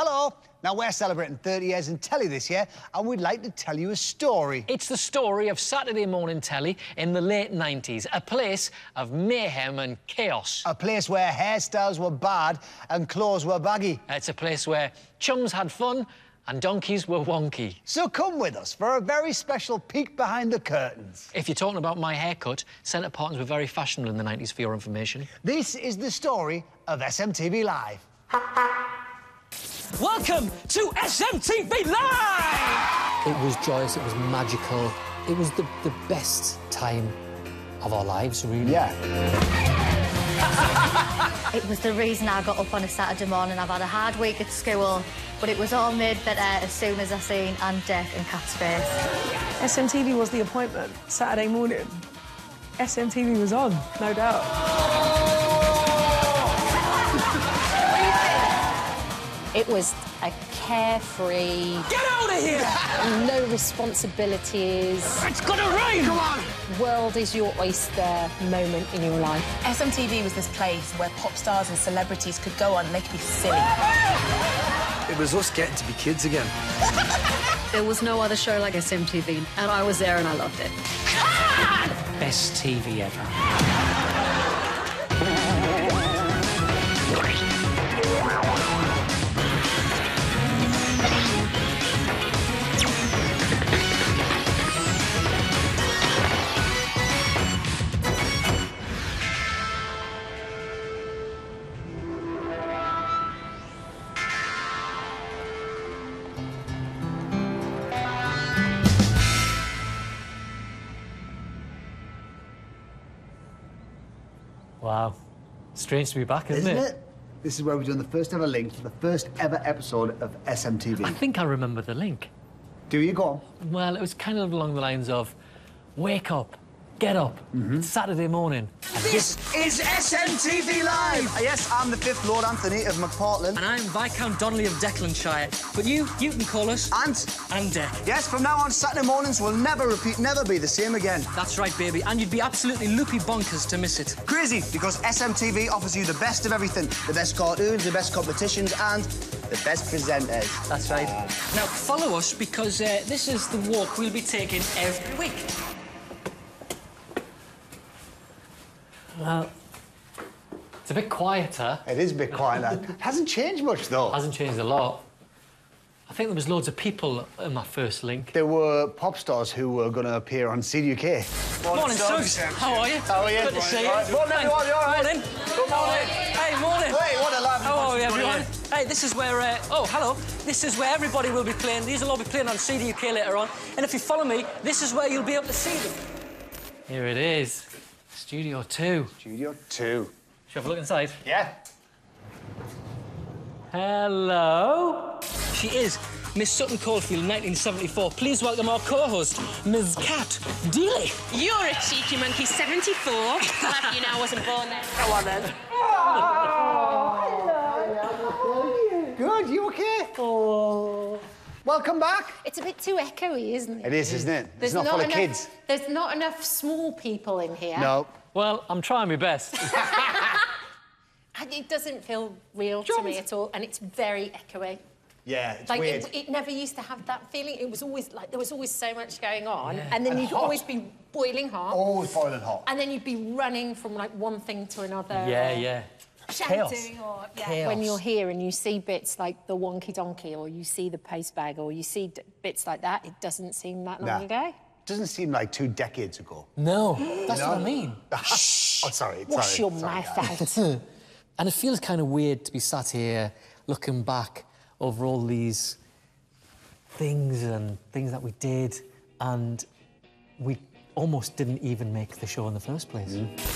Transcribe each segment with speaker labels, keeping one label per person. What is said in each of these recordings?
Speaker 1: Hello. Now, we're celebrating 30 years in telly this year, and we'd like to tell you a story.
Speaker 2: It's the story of Saturday morning telly in the late 90s, a place of mayhem and chaos.
Speaker 1: A place where hairstyles were bad and clothes were baggy.
Speaker 2: It's a place where chums had fun and donkeys were wonky.
Speaker 1: So come with us for a very special peek behind the curtains.
Speaker 2: If you're talking about my haircut, centre partings were very fashionable in the 90s, for your information.
Speaker 1: This is the story of SMTV Live.
Speaker 2: Welcome to SMTV Live!
Speaker 3: It was joyous, it was magical. It was the best time of our lives, really.
Speaker 1: Yeah.
Speaker 4: It was the reason I got up on a Saturday morning. I've had a hard week at school, but it was all made better as soon as I seen Aunt Dec and Cat's face.
Speaker 5: SMTV was the appointment. Saturday morning, SMTV was on, no doubt.
Speaker 6: It was a carefree...
Speaker 2: Get out of here!
Speaker 6: No responsibilities.
Speaker 2: It's gonna rain!
Speaker 1: Come on!
Speaker 6: World is your oyster moment in your life.
Speaker 7: SMTV was this place where pop stars and celebrities could go on and they could be silly.
Speaker 8: It was us getting to be kids again.
Speaker 9: There was no other show like SMTV, and I was there and I loved it.
Speaker 2: Best TV ever.
Speaker 3: Wow. Strange to be back, isn't it?
Speaker 1: This is where we've done the first ever link for the first ever episode of SMTV.
Speaker 3: I think I remember the link.
Speaker 1: Do you? Go on.
Speaker 3: Well, it was kind of along the lines of, wake up, get up, it's Saturday morning.
Speaker 1: This is SMTV Live! Yes, I'm the 5th Lord Anthony of McPartland.
Speaker 2: And I'm Viscount Donnelly of Declanshire. But you can call us... And Dec.
Speaker 1: Yes, from now on, Saturday mornings will never be the same again.
Speaker 2: That's right, baby. And you'd be absolutely loopy bonkers to miss it.
Speaker 1: Crazy, because SMTV offers you the best of everything. The best cartoons, the best competitions, and the best presenters.
Speaker 2: That's right. Now, follow us, because this is the walk we'll be taking every week.
Speaker 3: Well, it's a bit quieter.
Speaker 1: It is a bit quieter. It hasn't changed much, though.
Speaker 3: Hasn't changed a lot. I think there was loads of people in my first link.
Speaker 1: There were pop stars who were going to appear on CDUK.
Speaker 2: Morning, Suggs. How are you?
Speaker 1: How are you?
Speaker 2: Good to see you.
Speaker 1: Morning, everyone. You all right?
Speaker 2: Morning.
Speaker 1: Good morning.
Speaker 2: Hey, morning.
Speaker 1: Hey, what a laugh.
Speaker 2: How are you, everyone? Hey, this is where... oh, hello. This is where everybody will be playing. These will all be playing on CDUK later on. And if you follow me, this is where you'll be able to see them.
Speaker 3: Here it is. Studio 2.
Speaker 1: Studio 2.
Speaker 3: Should we have a look inside?
Speaker 1: Yeah.
Speaker 3: Hello?
Speaker 2: She is Miss Sutton Coldfield, 1974. Please welcome our co-host, Ms. Cat Dealey.
Speaker 7: You're a cheeky monkey, 74. Glad you know I wasn't born then. Go on, then.
Speaker 1: Good, you okay? Oh. Welcome back.
Speaker 4: It's a bit too echoey, isn't it?
Speaker 1: It is, isn't it? It's not full of kids.
Speaker 4: There's not enough small people in here.
Speaker 1: No.
Speaker 3: Well, I'm trying my best.
Speaker 4: And it doesn't feel real to me at all, and it's very echoey.
Speaker 1: Yeah, it's
Speaker 4: like
Speaker 1: weird.
Speaker 4: it never used to have that feeling. It was always like there was always so much going on, and then you'd always be boiling hot.
Speaker 1: Always boiling hot.
Speaker 4: And then you'd be running from like one thing to another.
Speaker 3: Yeah.
Speaker 4: Shouting or when you're here and you see bits like the Wonkey Donkey or you see the paste bag or you see bits like that, it doesn't seem that long ago.
Speaker 1: It doesn't seem like 2 decades ago.
Speaker 3: No, that's what I mean.
Speaker 1: Shh. Oh, sorry.
Speaker 4: Wash your mouth out.
Speaker 3: And it feels kind of weird to be sat here looking back over all these things and things that we did, and we almost didn't even make the show in the first place.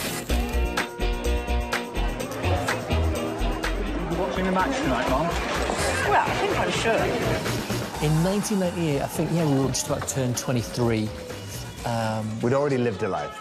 Speaker 8: Watching the match tonight, Mom?
Speaker 7: Well, I think I should.
Speaker 3: In 1998, I think, we were just about to turn 23.
Speaker 1: We'd already lived a life.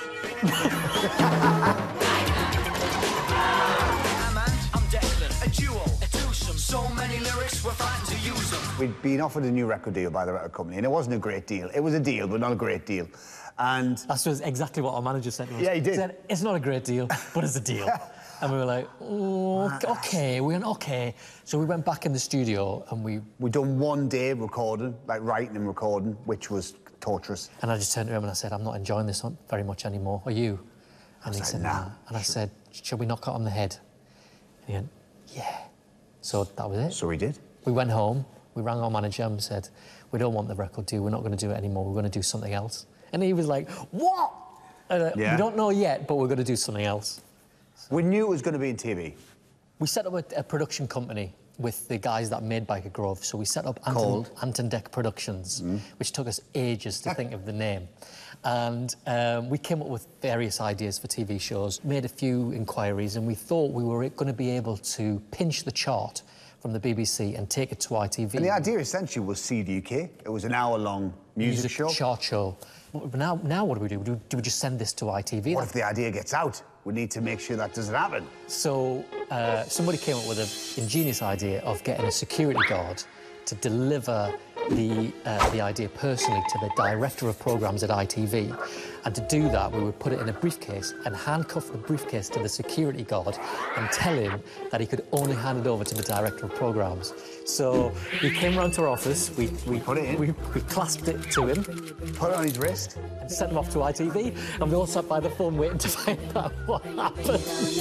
Speaker 1: We'd been offered a new record deal by the record company, and it wasn't a great deal. It was a deal, but not a great deal. And
Speaker 3: that's exactly what our manager said to us.
Speaker 1: Yeah, he did.
Speaker 3: He said, it's not a great deal, but it's a deal. And we were like, oh, OK. We went, OK. So we went back in the studio and
Speaker 1: we done one day recording, like writing and recording, which was torturous.
Speaker 3: And I just turned to him and I said, I'm not enjoying this very much anymore. Are you? And he said, nah. And I said, shall we knock it on the head? And he went, yeah. So that was it.
Speaker 1: So we did.
Speaker 3: We went home, we rang our manager and said, we don't want the record deal, we're not going to do it anymore, we're going to do something else. And he was like, what? We don't know yet, but we're going to do something else.
Speaker 1: So we knew it was going to be in TV.
Speaker 3: We set up a production company with the guys that made Biker Grove, so we set up Ant and Dec Productions, which took us ages to think of the name. And we came up with various ideas for TV shows, made a few inquiries, and we thought we were going to be able to pinch the chart from the BBC and take it to ITV. And
Speaker 1: the idea essentially was CDUK. It was an hour-long music show.
Speaker 3: Chart show. Now what do? Do we just send this to ITV?
Speaker 1: What if the idea gets out? We need to make sure that doesn't happen.
Speaker 3: So somebody came up with an ingenious idea of getting a security guard to deliver the idea personally to the director of programmes at ITV. And to do that, we would put it in a briefcase and handcuff the briefcase to the security guard and tell him that he could only hand it over to the director of programmes. So he came round to our office, we
Speaker 1: put it in.
Speaker 3: We clasped it to him.
Speaker 1: Put it on his wrist.
Speaker 3: And sent him off to ITV. And we all sat by the phone waiting to find out what happened.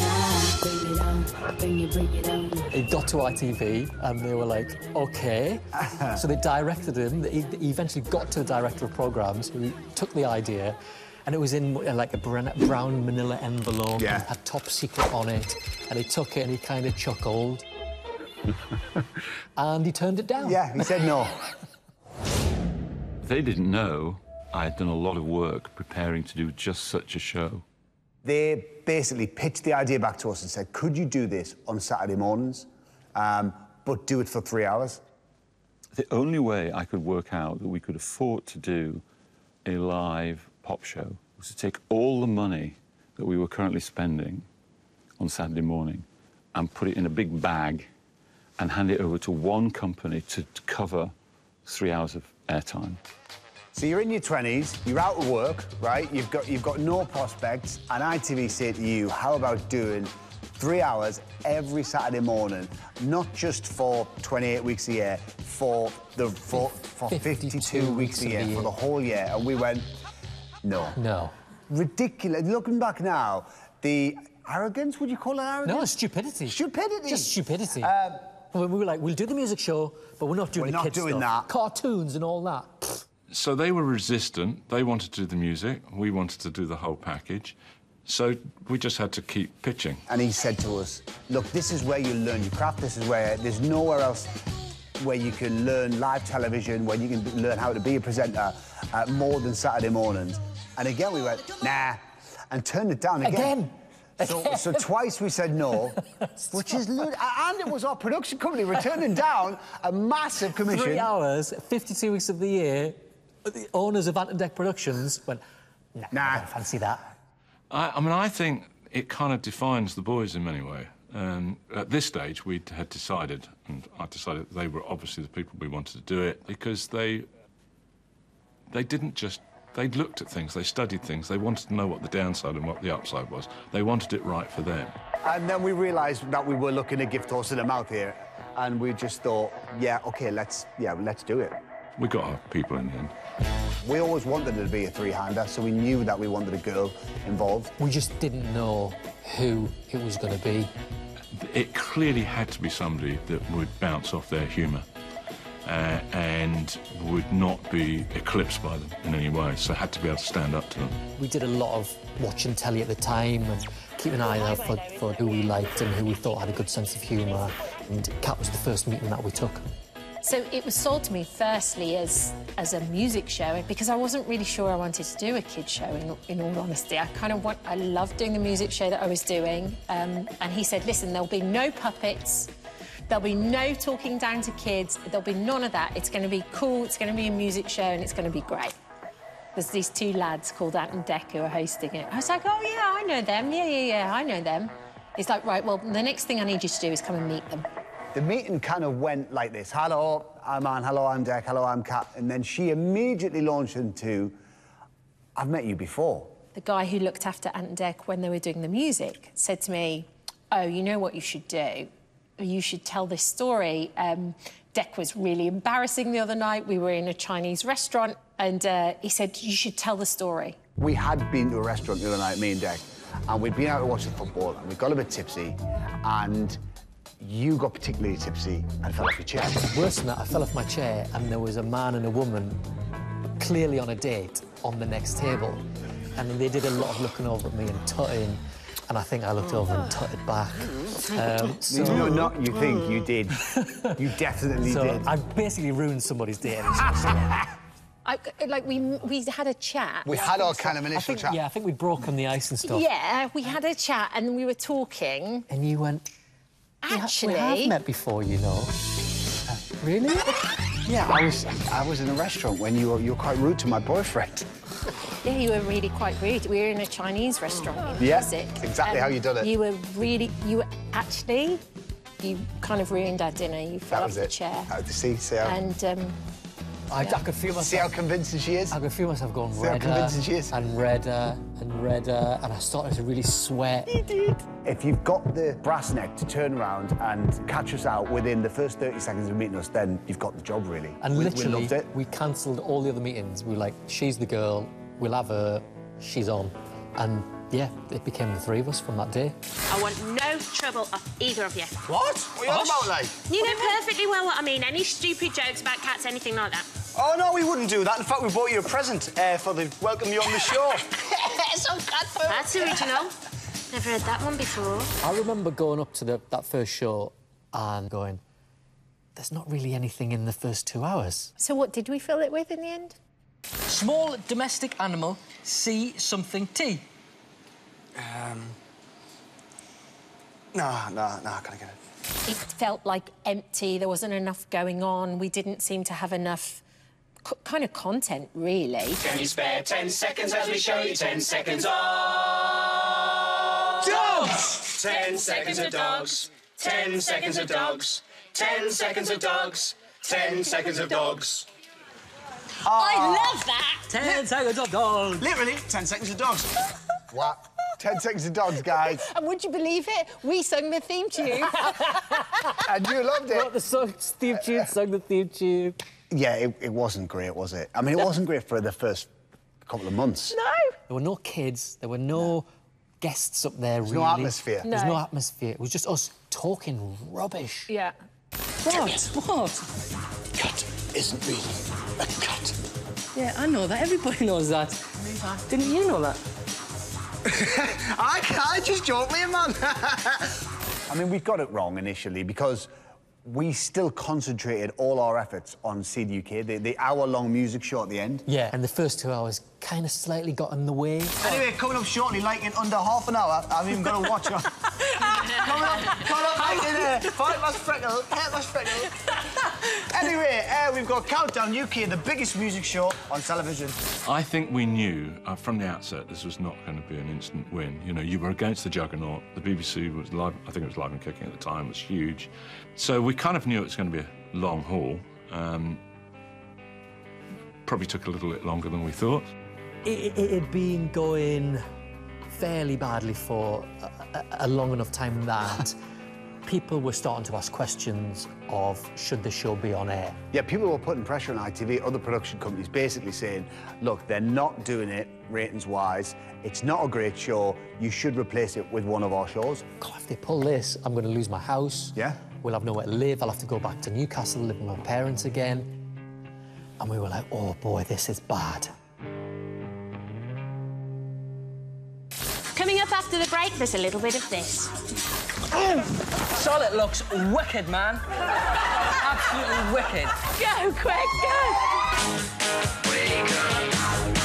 Speaker 3: He got to ITV and they were like, OK. So they directed him. He eventually got to the director of programmes who took the idea. And it was in like a brown manila envelope, and had top secret on it. And he took it and he kind of chuckled. And he turned it down.
Speaker 1: Yeah, he said no.
Speaker 10: They didn't know I had done a lot of work preparing to do just such a show.
Speaker 1: They basically pitched the idea back to us and said, could you do this on Saturday mornings, but do it for 3 hours?
Speaker 10: The only way I could work out that we could afford to do a live pop show was to take all the money that we were currently spending on Saturday morning and put it in a big bag and hand it over to one company to cover 3 hours of airtime.
Speaker 1: So you're in your 20s, you're out of work, right? You've got no prospects, and ITV say to you, how about doing 3 hours every Saturday morning, not just for 28 weeks a year, for 52 weeks a year, for the whole year. And we went, no.
Speaker 3: No.
Speaker 1: Ridiculous. Looking back now, the arrogance, would you call it arrogance?
Speaker 3: No, stupidity.
Speaker 1: Stupidity.
Speaker 3: Just stupidity. We were like, we'll do the music show, but we're not doing the kids' stuff. We're not doing that. Cartoons and all that.
Speaker 10: So they were resistant. They wanted to do the music. We wanted to do the whole package. So we just had to keep pitching. And
Speaker 1: he said to us, look, this is where you learn your craft. This is where there's nowhere else where you can learn live television, where you can learn how to be a presenter more than Saturday mornings. And again, we went, nah, and turned it down again. So twice we said no, which is... And it was our production company returning down a massive commission.
Speaker 3: 3 hours, 52 weeks of the year, the owners of Ant and Dec Productions went, nah, I don't fancy that.
Speaker 10: I mean, I think it kind of defines the boys in many ways. At this stage, we had decided, and I decided they were obviously the people we wanted to do it, because they didn't just... They looked at things, they studied things, they wanted to know what the downside and what the upside was. They wanted it right for them.
Speaker 1: And then we realised that we were looking a gift horse in the mouth here, and we just thought, yeah, OK, let's do it.
Speaker 10: We got our people in the end.
Speaker 1: We always wanted it to be a three-hander, so we knew that we wanted a girl involved.
Speaker 3: We just didn't know who it was going to be.
Speaker 10: It clearly had to be somebody that would bounce off their humour. And would not be eclipsed by them in any way, so had to be able to stand up to them.
Speaker 3: We did a lot of watching telly at the time and keeping an eye out for who we liked and who we thought had a good sense of humour, and Cat was the first meeting that we took.
Speaker 4: So it was sold to me firstly as a music show, because I wasn't really sure I wanted to do a kids show, in all honesty. I loved doing the music show that I was doing, and he said, listen, there'll be no puppets, there'll be no talking down to kids, there'll be none of that. It's going to be cool, it's going to be a music show, and it's going to be great. There's these two lads called Ant and Dec who are hosting it. I was like, oh, yeah, I know them. Yeah, I know them. He's like, right, well, the next thing I need you to do is come and meet them.
Speaker 1: The meeting kind of went like this. Hello, I'm Ant. Hello, I'm Dec. Hello, I'm Cat. And then she immediately launched into, I've met you before.
Speaker 4: The guy who looked after Ant and Dec when they were doing the music said to me, oh, you know what you should do? You should tell this story. Dec was really embarrassing the other night. We were in a Chinese restaurant, and he said, you should tell the story.
Speaker 1: We had been to a restaurant the other night, me and Dec, and we'd been out to watch the football, and we got a bit tipsy, and you got particularly tipsy and fell off your chair.
Speaker 3: Worse than that, I fell off my chair, and there was a man and a woman clearly on a date on the next table, and they did a lot of looking over at me and tutting, and I think I looked over and tutted back.
Speaker 1: So... No, not you think, you did. You definitely did.
Speaker 3: I basically ruined somebody's day.
Speaker 4: We had a chat.
Speaker 1: We had our kind of initial chat.
Speaker 3: Yeah, I think we'd broken the ice and stuff.
Speaker 4: Yeah, we had a chat and we were talking.
Speaker 3: And you went,
Speaker 4: actually...
Speaker 3: We have met before, you know. Really?
Speaker 1: Yeah, I was in a restaurant when you were quite rude to my boyfriend.
Speaker 4: Yeah, you were really quite rude. We were in a Chinese restaurant in music.
Speaker 1: Exactly how you done it.
Speaker 4: You were kind of ruined our dinner. You fell off the chair.
Speaker 1: See how...
Speaker 4: And,
Speaker 3: I could feel myself...
Speaker 1: See how convincing she is?
Speaker 3: I could feel myself going redder...
Speaker 1: how convincing she is?
Speaker 3: And redder and redder, and I started to really sweat.
Speaker 1: You did. If you've got the brass neck to turn around and catch us out within the first 30 seconds of meeting us, then you've got the job, really.
Speaker 3: And literally,
Speaker 1: we loved it.
Speaker 3: We cancelled all the other meetings. We were like, she's the girl, we'll have her, she's on. And, yeah, it became the three of us from that day.
Speaker 7: I want no trouble off either of you.
Speaker 1: What? What are you on about, like?
Speaker 7: You know perfectly well what I mean. Any stupid jokes about cats, anything like that.
Speaker 8: Oh, no, we wouldn't do that. In fact, we bought you a present for the welcome you on the show.
Speaker 7: Some cat food. That's original. Never heard that one before.
Speaker 3: I remember going up to that first show and going, there's not really anything in the first 2 hours.
Speaker 4: So what did we fill it with in the end?
Speaker 2: Small domestic animal, see something T.
Speaker 8: No, I can't get it.
Speaker 4: It felt like empty. There wasn't enough going on. We didn't seem to have enough kind of content, really.
Speaker 11: Can you spare 10 seconds as we show you 10 seconds of...
Speaker 8: Dogs!
Speaker 11: 10 seconds of dogs. 10 seconds of dogs. 10 seconds of dogs. 10 seconds of dogs.
Speaker 7: I love that!
Speaker 2: 10 seconds of dogs.
Speaker 8: Literally, 10 seconds of dogs.
Speaker 1: What? 10 seconds of dogs, guys.
Speaker 4: And would you believe it? We sung the theme tune.
Speaker 1: And you loved it.
Speaker 3: Wrote the theme tune, sung the theme tune.
Speaker 1: Yeah, it wasn't great, was it? I mean, it wasn't great for the first couple of months.
Speaker 4: No.
Speaker 3: There were no kids. There were no guests up there, really.
Speaker 1: No atmosphere.
Speaker 3: There was no atmosphere. It was just us talking rubbish.
Speaker 4: Yeah.
Speaker 2: What?
Speaker 8: Cut isn't really a cut.
Speaker 2: Yeah, I know that. Everybody knows that. Didn't you know that?
Speaker 8: I just joke with you, man.
Speaker 1: I mean, we got it wrong initially because we still concentrated all our efforts on CDUK, the hour-long music show at the end.
Speaker 3: Yeah, and the first 2 hours kind of slightly got in the way.
Speaker 8: Anyway, coming up shortly, like in under half an hour, I've even got to watch her. coming up, like in fight my freckle. Anyway, we've got Countdown UK, the biggest music show on television.
Speaker 10: I think we knew from the outset this was not going to be an instant win. You know, you were against the juggernaut. The BBC was live, I think it was Live and Kicking at the time, was huge. So we kind of knew it was going to be a long haul. Probably took a little bit longer than we thought.
Speaker 3: It had been going fairly badly for a long enough time that people were starting to ask questions of should the show be on air.
Speaker 1: Yeah, people were putting pressure on ITV, other production companies, basically saying, look, they're not doing it ratings-wise. It's not a great show. You should replace it with one of our shows.
Speaker 3: God, if they pull this, I'm going to lose my house.
Speaker 1: Yeah.
Speaker 3: We'll have nowhere to live. I'll have to go back to Newcastle, live with my parents again. And we were like, oh, boy, this is bad.
Speaker 7: Coming up after the break, there's a little bit of this.
Speaker 2: Charlotte looks wicked, man. Absolutely wicked.
Speaker 4: Go, quick, go!
Speaker 11: Wake up.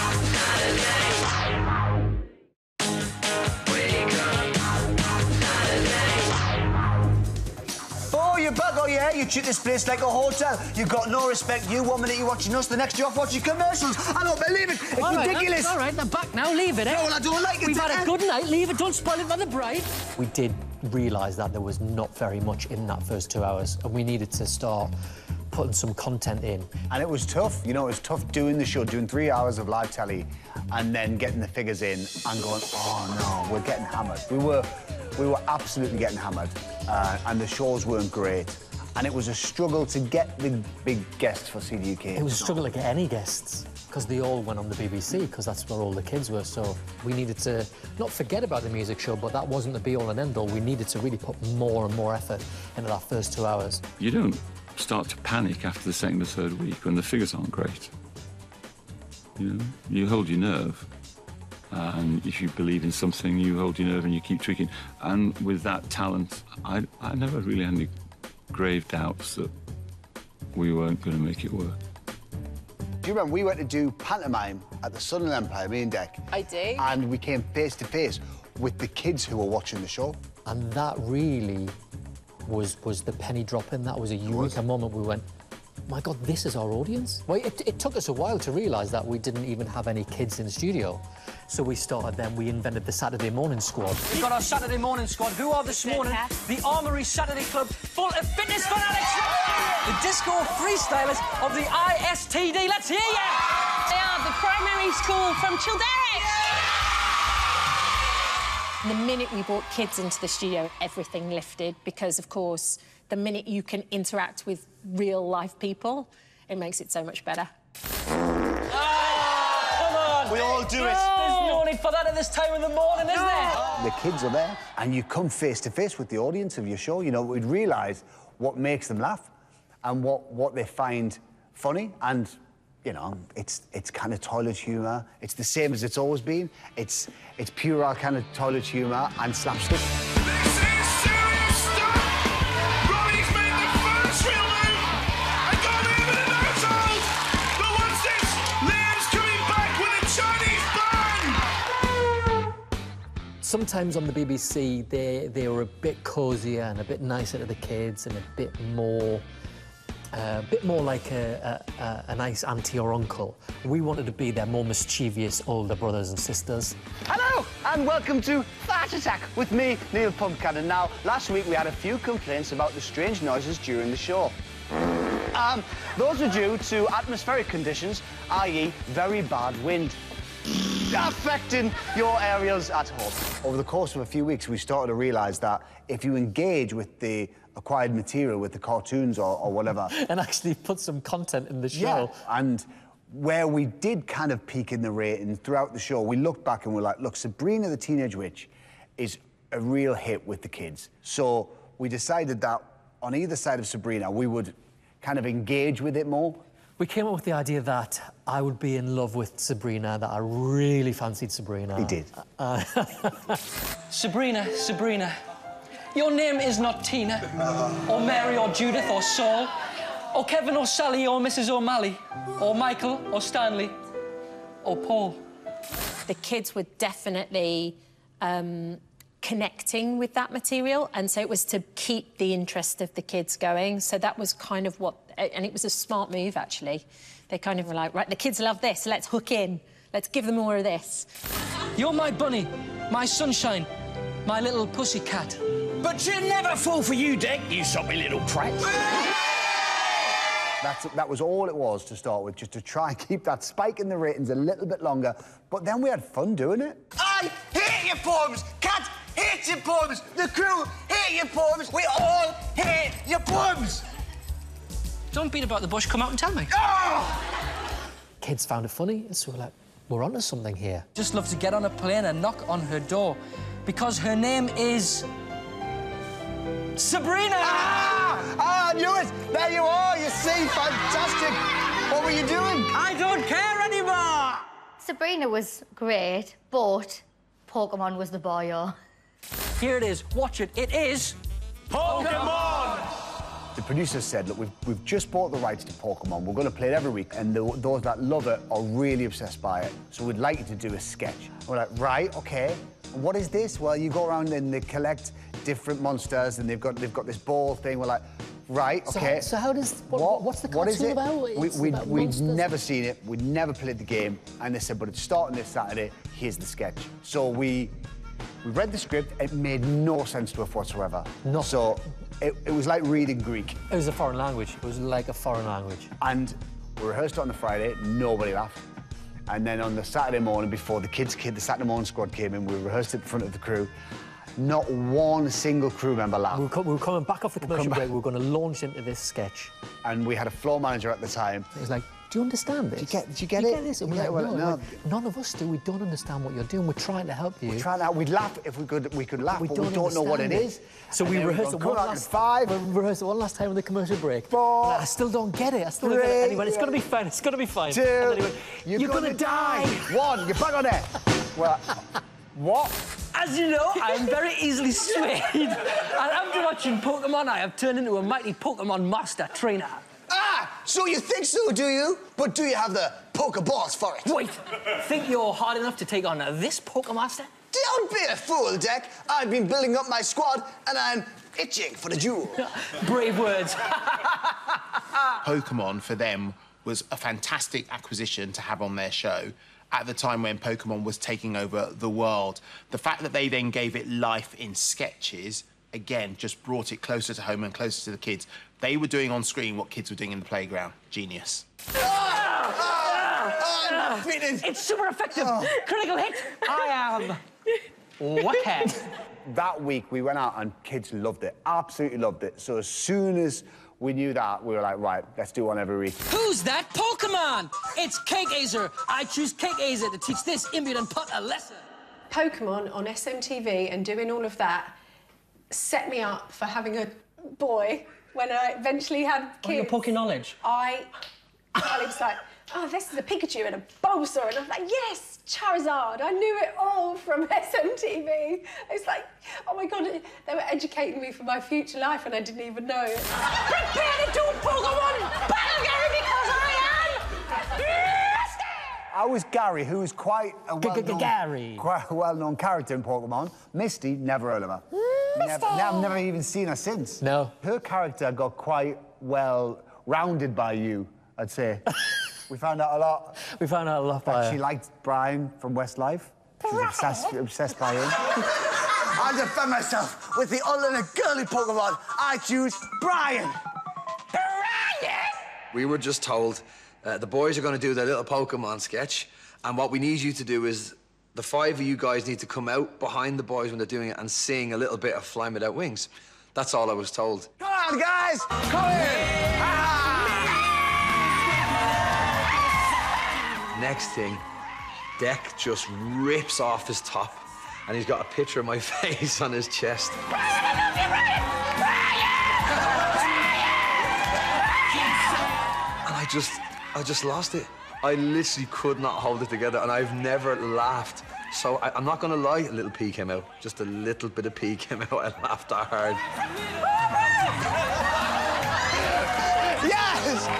Speaker 8: You're back, oh yeah, you treat this place like a hotel. You've got no respect. You, 1 minute you're watching us, the next you're off watching commercials. I don't believe it. It's ridiculous.
Speaker 2: All right, they're back now. Leave it, eh?
Speaker 8: No, well, I don't like it.
Speaker 2: We've had a good night. Leave it. Don't spoil it for the bride.
Speaker 3: We did realise that there was not very much in that first 2 hours, and we needed to start putting some content in.
Speaker 1: And it was tough, you know, it was tough doing the show, doing 3 hours of live telly, and then getting the figures in and going, oh, no, we're getting hammered. we were absolutely getting hammered, and the shows weren't great. And it was a struggle to get the big guests for CDUK.
Speaker 3: It was a struggle to get any guests, because they all went on the BBC, because that's where all the kids were. So we needed to not forget about the music show, but that wasn't the be-all and end-all. We needed to really put more and more effort into that first 2 hours.
Speaker 10: You don't start to panic after the second or third week when the figures aren't great. You know, you hold your nerve. And if you believe in something, you hold your nerve and you keep tweaking. And with that talent, I never really had any grave doubts that we weren't going to make it work.
Speaker 1: Do you remember we went to do pantomime at the Sunderland Empire, me and Dec?
Speaker 4: I do.
Speaker 1: And we came face to face with the kids who were watching the show.
Speaker 3: And that really was the penny dropping. That was a eureka moment. We went, my God, this is our audience? Well, it took us a while to realise that we didn't even have any kids in the studio. So we started then, we invented the Saturday morning squad.
Speaker 2: We've got our Saturday morning squad, who are this morning the Armoury Saturday Club, full of fitness fanatics, the disco freestylers of the ISTD. Let's hear ya!
Speaker 7: They are the primary school from Childeric.
Speaker 4: The minute we brought kids into the studio, everything lifted, because, of course, the minute you can interact with real-life people, it makes it so much better.
Speaker 8: We all do it.
Speaker 2: There's no need for that at this time of the morning, is there?
Speaker 1: The kids are there, and you come face to face with the audience of your show. You know, we'd realise what makes them laugh and what they find funny. And, you know, it's kind of toilet humour. It's the same as it's always been. It's pure kind of toilet humour and slapstick.
Speaker 3: Sometimes on the BBC, they were a bit cosier and a bit nicer to the kids and a bit more like a nice auntie or uncle. We wanted to be their more mischievous older brothers and sisters.
Speaker 1: Hello, and welcome to Fart Attack with me, Neil Pumpkin. And now, last week we had a few complaints about the strange noises during the show. Those are due to atmospheric conditions, i.e. very bad wind, affecting your areas at home. Over the course of a few weeks, we started to realise that if you engage with the acquired material, with the cartoons or whatever...
Speaker 3: and actually put some content in the show.
Speaker 1: Yeah, and where we did kind of peak in the ratings throughout the show, we looked back and we're like, look, Sabrina the Teenage Witch is a real hit with the kids. So we decided that on either side of Sabrina, we would kind of engage with it more.
Speaker 3: We came up with the idea that I would be in love with Sabrina, that I really fancied Sabrina.
Speaker 1: He did.
Speaker 2: Sabrina, your name is not Tina, or Mary, or Judith, or Saul, or Kevin, or Sally, or Mrs. O'Malley, or Michael, or Stanley, or Paul.
Speaker 4: The kids were definitely connecting with that material, and so it was to keep the interest of the kids going. So that was kind of what... And it was a smart move, actually. They kind of were like, right, the kids love this, let's hook in. Let's give them more of this.
Speaker 2: You're my bunny, my sunshine, my little pussy cat.
Speaker 11: But she'll never fall for you, Dec, you soppy little prat.
Speaker 1: That was all it was to start with, just to try and keep that spike in the ratings a little bit longer. But then we had fun doing it.
Speaker 8: I hate your poems! Cat hates your poems! The crew hate your poems! We all hate your poems!
Speaker 2: Don't beat about the bush, come out and tell me.
Speaker 8: Oh!
Speaker 3: Kids found it funny, so we're like, we're onto something here.
Speaker 2: Just love to get on a plane and knock on her door, because her name is... Sabrina!
Speaker 8: I knew it! There you are, you see, fantastic! What were you doing?
Speaker 2: I don't care anymore!
Speaker 12: Sabrina was great, but Pokemon was the boy.
Speaker 2: Here it is, watch it, it is... Pokemon!
Speaker 1: The producers said, look, we've just bought the rights to Pokemon. We're going to play it every week, and those that love it are really obsessed by it. So we'd like you to do a sketch. And we're like, right, OK. And what is this? Well, you go around and they collect different monsters, and they've got this ball thing. We're like, right, OK.
Speaker 3: So how does... What's the cartoon about?
Speaker 1: We'd never seen it. We'd never played the game. And they said, but it's starting this Saturday. Here's the sketch. So we read the script. It made no sense to us whatsoever.
Speaker 3: No.
Speaker 1: So... It was like reading Greek.
Speaker 3: It was a foreign language. It was like a foreign language.
Speaker 1: And we rehearsed it on the Friday, nobody laughed. And then on the Saturday morning, before the Saturday morning squad came in, we rehearsed it in front of the crew. Not one single crew member laughed.
Speaker 3: We were coming back off the commercial break. We were going to launch into this sketch.
Speaker 1: And we had a floor manager at the time.
Speaker 3: It was like, do you understand this?
Speaker 1: Did you get it?
Speaker 3: This? And we're like, no, none of us do. We don't understand what you're doing. We're trying to help you.
Speaker 1: We're trying to. We'd laugh if we could laugh, but we don't know what it is.
Speaker 3: So we rehearsed it one last time on the commercial break.
Speaker 1: 4.
Speaker 3: I still don't get it. I still don't get it. Anyway, it's going to be fine. It's going to be fine.
Speaker 1: 2.
Speaker 3: Anyway,
Speaker 1: you're going to die. 1. You're back on it. Well, what?
Speaker 2: As you know, I am very easily swayed. And after watching Pokemon, I have turned into a mighty Pokemon master trainer.
Speaker 8: Ah, so you think so, do you? But do you have the Pokeballs for it?
Speaker 2: Wait, think you're hard enough to take on this Pokemaster?
Speaker 8: Don't be a fool, Deck. I've been building up my squad, and I'm itching for the duel.
Speaker 2: Brave words.
Speaker 13: Pokemon, for them, was a fantastic acquisition to have on their show at the time when Pokemon was taking over the world. The fact that they then gave it life in sketches, again, just brought it closer to home and closer to the kids. They were doing on screen what kids were doing in the playground. Genius.
Speaker 2: It's super effective. Critical hit. I am wicked.
Speaker 1: That week, we went out and kids loved it. Absolutely loved it. So as soon as we knew that, we were like, right, let's do one every week.
Speaker 2: Who's that Pokemon? It's Cake Azer. I choose Cake Azer to teach this impudent putt a lesson.
Speaker 14: Pokemon on SMTV and doing all of that set me up for having a boy when I eventually had kids.
Speaker 2: Oh, your Poke knowledge.
Speaker 14: I was like, oh, this is a Pikachu and a Bulbasaur. And I was like, yes, Charizard. I knew it all from SMTV. It's like, oh, my God, they were educating me for my future life and I didn't even know it. Prepare to do Pokemon Battle Gary because I am
Speaker 1: I was Gary, who was quite a well-known character in Pokemon. Misty, never heard of her. I've never even seen her since.
Speaker 3: No.
Speaker 1: Her character got quite well rounded by you, I'd say. We found out a lot.
Speaker 3: We found out a lot by her.
Speaker 1: She liked Brian from Westlife. She was obsessed by him.
Speaker 8: I defend myself with the ultimate girly Pokemon. I choose Brian.
Speaker 15: We were just told the boys are going to do their little Pokemon sketch, and what we need you to do is the 5 of you guys need to come out behind the boys when they're doing it and sing a little bit of Fly Without Wings. That's all I was told.
Speaker 8: Come on, guys! Come in!
Speaker 15: Next thing, Deck just rips off his top, and he's got a picture of my face on his chest. And I just lost it. I literally could not hold it together, and I've never laughed. So I'm not gonna lie, a little pee came out. Just a little bit of pee came out. I laughed that hard.
Speaker 8: Yes!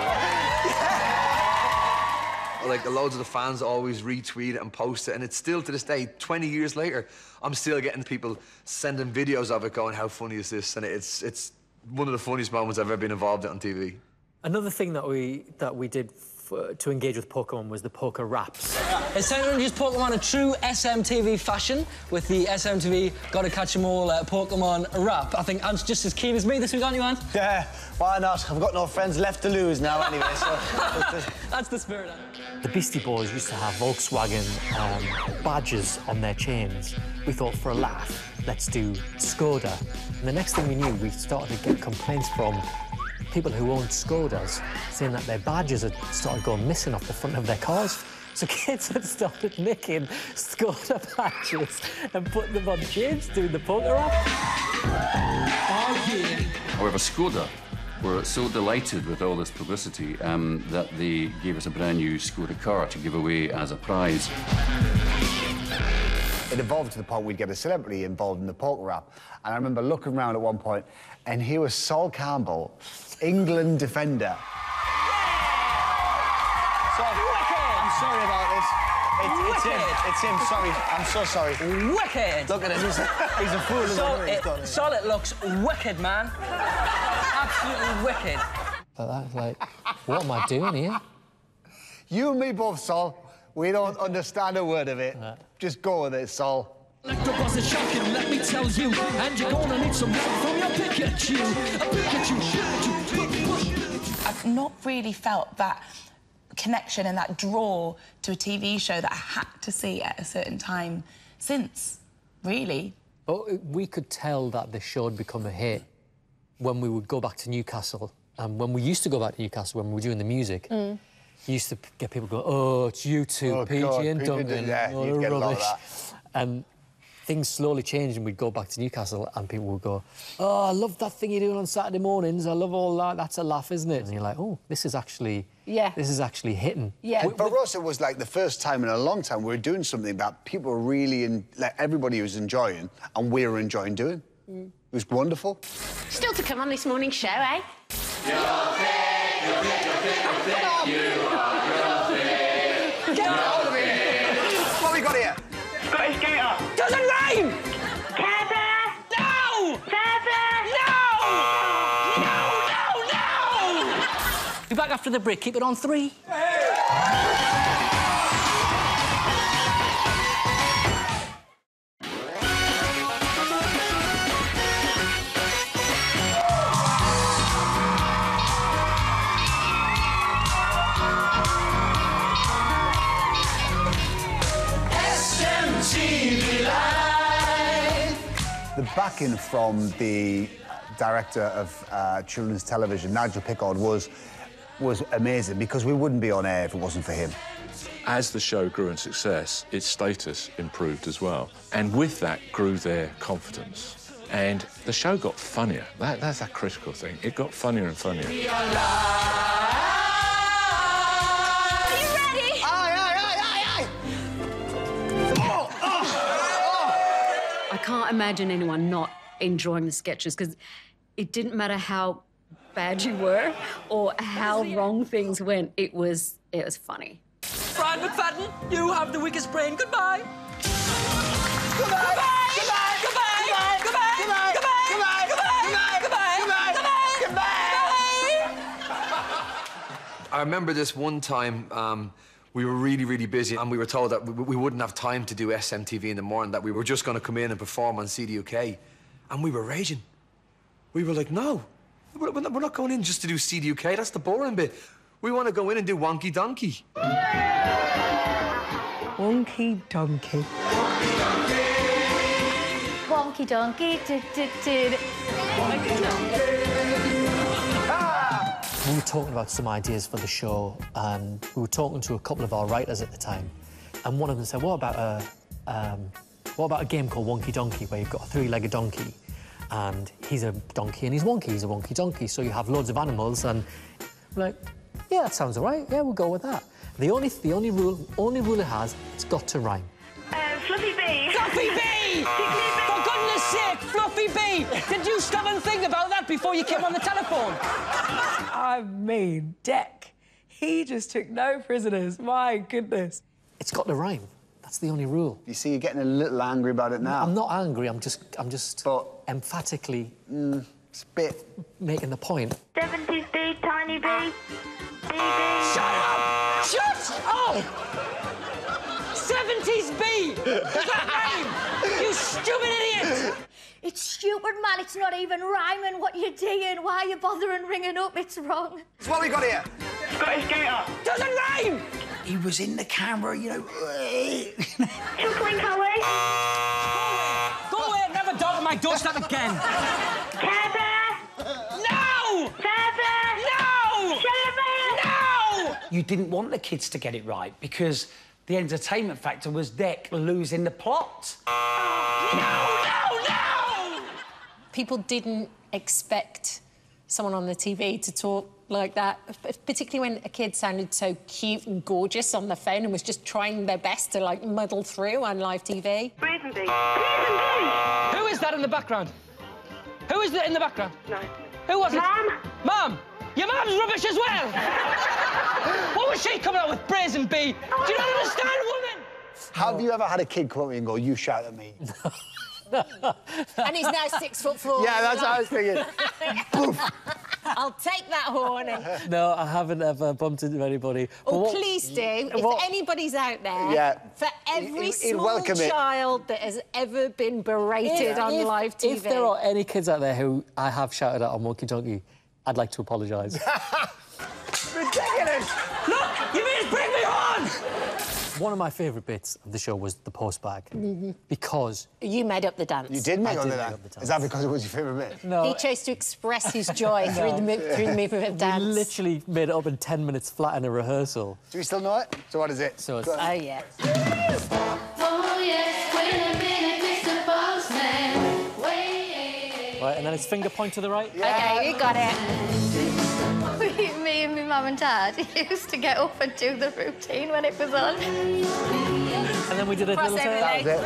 Speaker 15: Like, loads of the fans always retweet it and post it, and it's still, to this day, 20 years later, I'm still getting people sending videos of it going, how funny is this? And it's one of the funniest moments I've ever been involved in on TV.
Speaker 3: Another thing that we did to engage with Pokemon was the Poke Raps.
Speaker 2: It's time to introduce Pokemon in true SMTV fashion with the SMTV Gotta Catch 'Em All Pokemon rap. I think Ant's just as keen as me this week, aren't you, Ant?
Speaker 8: Yeah, why not? I've got no friends left to lose now anyway, so...
Speaker 2: That's the spirit, Ant.
Speaker 3: The Beastie Boys used to have Volkswagen badges on their chains. We thought, for a laugh, let's do Skoda. And the next thing we knew, we started to get complaints from people who owned Skodas saying that their badges had started going missing off the front of their cars. So kids had started making Skoda badges and putting them on chains, doing the poker rap.
Speaker 16: However, Skoda were so delighted with all this publicity that they gave us a brand new Skoda car to give away as a prize.
Speaker 1: It evolved to the point we'd get a celebrity involved in the poker rap. And I remember looking around at one point, and here was Sol Campbell, England defender.
Speaker 8: I'm sorry about this. It's him. It's him. Sorry. I'm so sorry.
Speaker 2: Wicked!
Speaker 8: Look at him. He's a fool.
Speaker 2: Sol, it looks wicked, man. Absolutely wicked.
Speaker 3: Like, what am I doing here?
Speaker 1: You and me both, Sol. We don't understand a word of it. Just go with it, Sol.
Speaker 11: Electrobus is shocking, let me tell you. And you're gonna need some help from your Pikachu. A Pikachu.
Speaker 17: I've not really felt that connection and that draw to a TV show that I had to see at a certain time since, really,
Speaker 3: But we could tell that the show had become a hit when we would go back to Newcastle. And when we used to go back to Newcastle, when we were doing the music, you used to get people go, oh, it's you two, PG and Duncan,
Speaker 1: yeah,
Speaker 3: all
Speaker 1: you'd
Speaker 3: the
Speaker 1: get a lot of
Speaker 3: rubbish. And things slowly changed and we'd go back to Newcastle and people would go, oh, I love that thing you're doing on Saturday mornings. I love all that. That's a laugh, isn't it? And you're like, oh, this is actually hitting.
Speaker 1: Yeah. For us, it was like the first time in a long time we were doing something that people were really, like everybody was enjoying and we were enjoying doing. It was wonderful.
Speaker 7: Still to come on this morning's show, eh?
Speaker 11: Get out of here!
Speaker 8: What have we got here?
Speaker 11: Scottish Gator.
Speaker 2: Doesn't rhyme!
Speaker 7: Heather!
Speaker 2: No!
Speaker 7: Heather!
Speaker 2: No! Be back after the break. Keep it on 3.
Speaker 1: The backing from the director of children's television, Nigel Pickard, was amazing because we wouldn't be on air if it wasn't for him.
Speaker 18: As the show grew in success, its status improved as well. And with that grew their confidence. And the show got funnier. That's a critical thing. It got funnier and funnier.
Speaker 11: Are you ready?
Speaker 8: Aye.
Speaker 9: I can't imagine anyone not enjoying the sketches because it didn't matter how bad you were or how wrong things went. It was funny.
Speaker 2: Brian McFadden, you have the weakest brain. Goodbye.
Speaker 11: Goodbye!
Speaker 15: I remember this one time, we were really, really busy and we were told that we wouldn't have time to do SMTV in the morning, that we were just going to come in and perform on CDUK. And we were raging. We were like, no, we're not going in just to do CDUK. That's the boring bit. We want to go in and do Wonkey Donkey.
Speaker 5: Wonkey Donkey.
Speaker 12: Wonkey Donkey.
Speaker 3: We were talking about some ideas for the show, and we were talking to a couple of our writers at the time, and one of them said, what about a game called Wonkey Donkey, where you've got a 3-legged donkey, and he's a donkey and he's wonky, he's a wonky donkey, so you have loads of animals, and we're like, yeah, that sounds all right, yeah, we'll go with that. The only rule it has, it's got to rhyme.
Speaker 7: Fluffy Bee.
Speaker 2: Fluffy Bee! For goodness sake, Fluffy Bee! Did you stop and think about that before you came on the telephone?
Speaker 5: I mean, Deck, he just took no prisoners. My goodness.
Speaker 3: It's got to rhyme. That's the only rule.
Speaker 1: You see, you're getting a little angry about it now.
Speaker 3: I'm not angry. I'm just emphatically making the point.
Speaker 7: 70s bee, tiny bee.
Speaker 2: Shut up! Shut up! 70s bee! Does that rhyme? You stupid idiot!
Speaker 12: It's stupid, man. It's not even rhyming what you're doing. Why are you bothering ringing up? It's wrong.
Speaker 8: So what have we got here?
Speaker 11: Scottish Gator.
Speaker 2: Doesn't rhyme!
Speaker 8: He was in the camera, you know.
Speaker 7: Chuckling Holly.
Speaker 2: Go away and never dog on my doorstep again.
Speaker 7: Heather.
Speaker 2: No!
Speaker 7: Heather.
Speaker 2: No!
Speaker 7: Heather.
Speaker 2: No!
Speaker 19: You didn't want the kids to get it right because the entertainment factor was Deck losing the plot.
Speaker 2: No!
Speaker 4: People didn't expect someone on the TV to talk like that, particularly when a kid sounded so cute and gorgeous on the phone and was just trying their best to, like, muddle through on live TV.
Speaker 7: Brazen Bee.
Speaker 2: Who is that in the background? Who is that in the background?
Speaker 7: No.
Speaker 2: Who was it?
Speaker 7: Mum.
Speaker 2: Mum! Your mum's rubbish as well! What was she coming out with, Brazen Bee? Do you not understand, woman?
Speaker 1: Have you ever had a kid come up to me and go, you shout at me?
Speaker 4: And he's now 6'4".
Speaker 1: Yeah, that's what I was thinking.
Speaker 4: I'll take that horn. And...
Speaker 3: No, I haven't ever bumped into anybody.
Speaker 4: Oh, please do. If anybody's out there, for every small child that has ever been berated on live TV.
Speaker 3: If there are any kids out there who I have shouted at on Wonkey Donkey, I'd like to apologise.
Speaker 8: Ridiculous!
Speaker 2: Look! You mean bring me on!
Speaker 3: One of my favourite bits of the show was the post bag. Because...
Speaker 4: You made up the dance.
Speaker 1: You did make
Speaker 3: I
Speaker 1: up
Speaker 3: did
Speaker 1: the
Speaker 3: make
Speaker 1: dance.
Speaker 3: up the dance.
Speaker 1: Is that because it was your favourite bit?
Speaker 3: No.
Speaker 4: He chose to express his joy through the movement of dance.
Speaker 3: We literally made it up in 10 minutes flat in a rehearsal.
Speaker 1: Do we still know it? So what is it?
Speaker 3: So it's...
Speaker 4: Oh, yeah.
Speaker 11: Oh, yes, wait a minute, Mr. Postman. Wait.
Speaker 3: Right, and then it's finger point to the right.
Speaker 4: OK, you got it.
Speaker 12: Me and my mum and dad used to get up and do the routine when it was on.
Speaker 3: And then we did a little turn.
Speaker 1: That was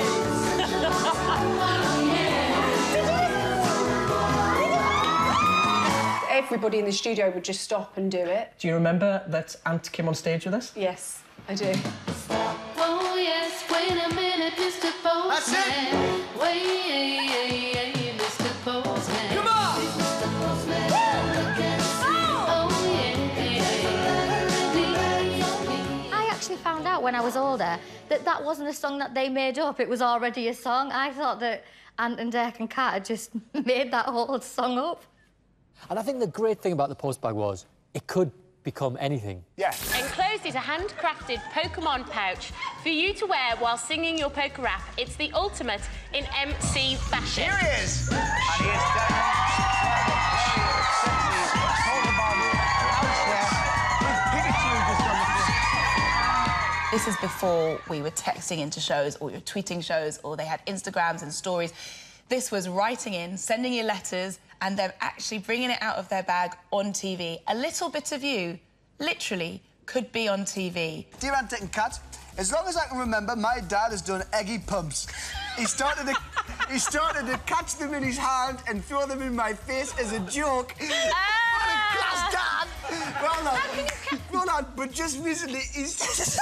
Speaker 1: it.
Speaker 14: Everybody in the studio would just stop and do it.
Speaker 2: Do you remember that Ant came on stage with us?
Speaker 14: Yes, I do.
Speaker 11: Oh, yes, wait a minute, Mr. Postman.
Speaker 8: That's it.
Speaker 11: Wait, Mr. Postman.
Speaker 8: Come on!
Speaker 11: Mr. Postman. Oh, yeah.
Speaker 12: I actually found out when I was older that that wasn't a song that they made up. It was already a song. I thought that Ant and Dec and Kat had just made that whole song up.
Speaker 3: And I think the great thing about the post bag was it could become anything.
Speaker 1: Yeah.
Speaker 7: Enclosed is a handcrafted Pokemon pouch for you to wear while singing your poker rap. It's the ultimate in MC fashion.
Speaker 8: Here he is. And he is
Speaker 17: This is before we were texting into shows or we were tweeting shows or they had Instagrams and stories. This was writing in, sending you letters, and them actually bringing it out of their bag on TV. A little bit of you, literally, could be on TV.
Speaker 8: Dear Aunt Dick and Kat, as long as I can remember, my dad has done eggy pumps. He started to catch them in his hand and throw them in my face as a joke. What a class dad! Well done, but just recently he's...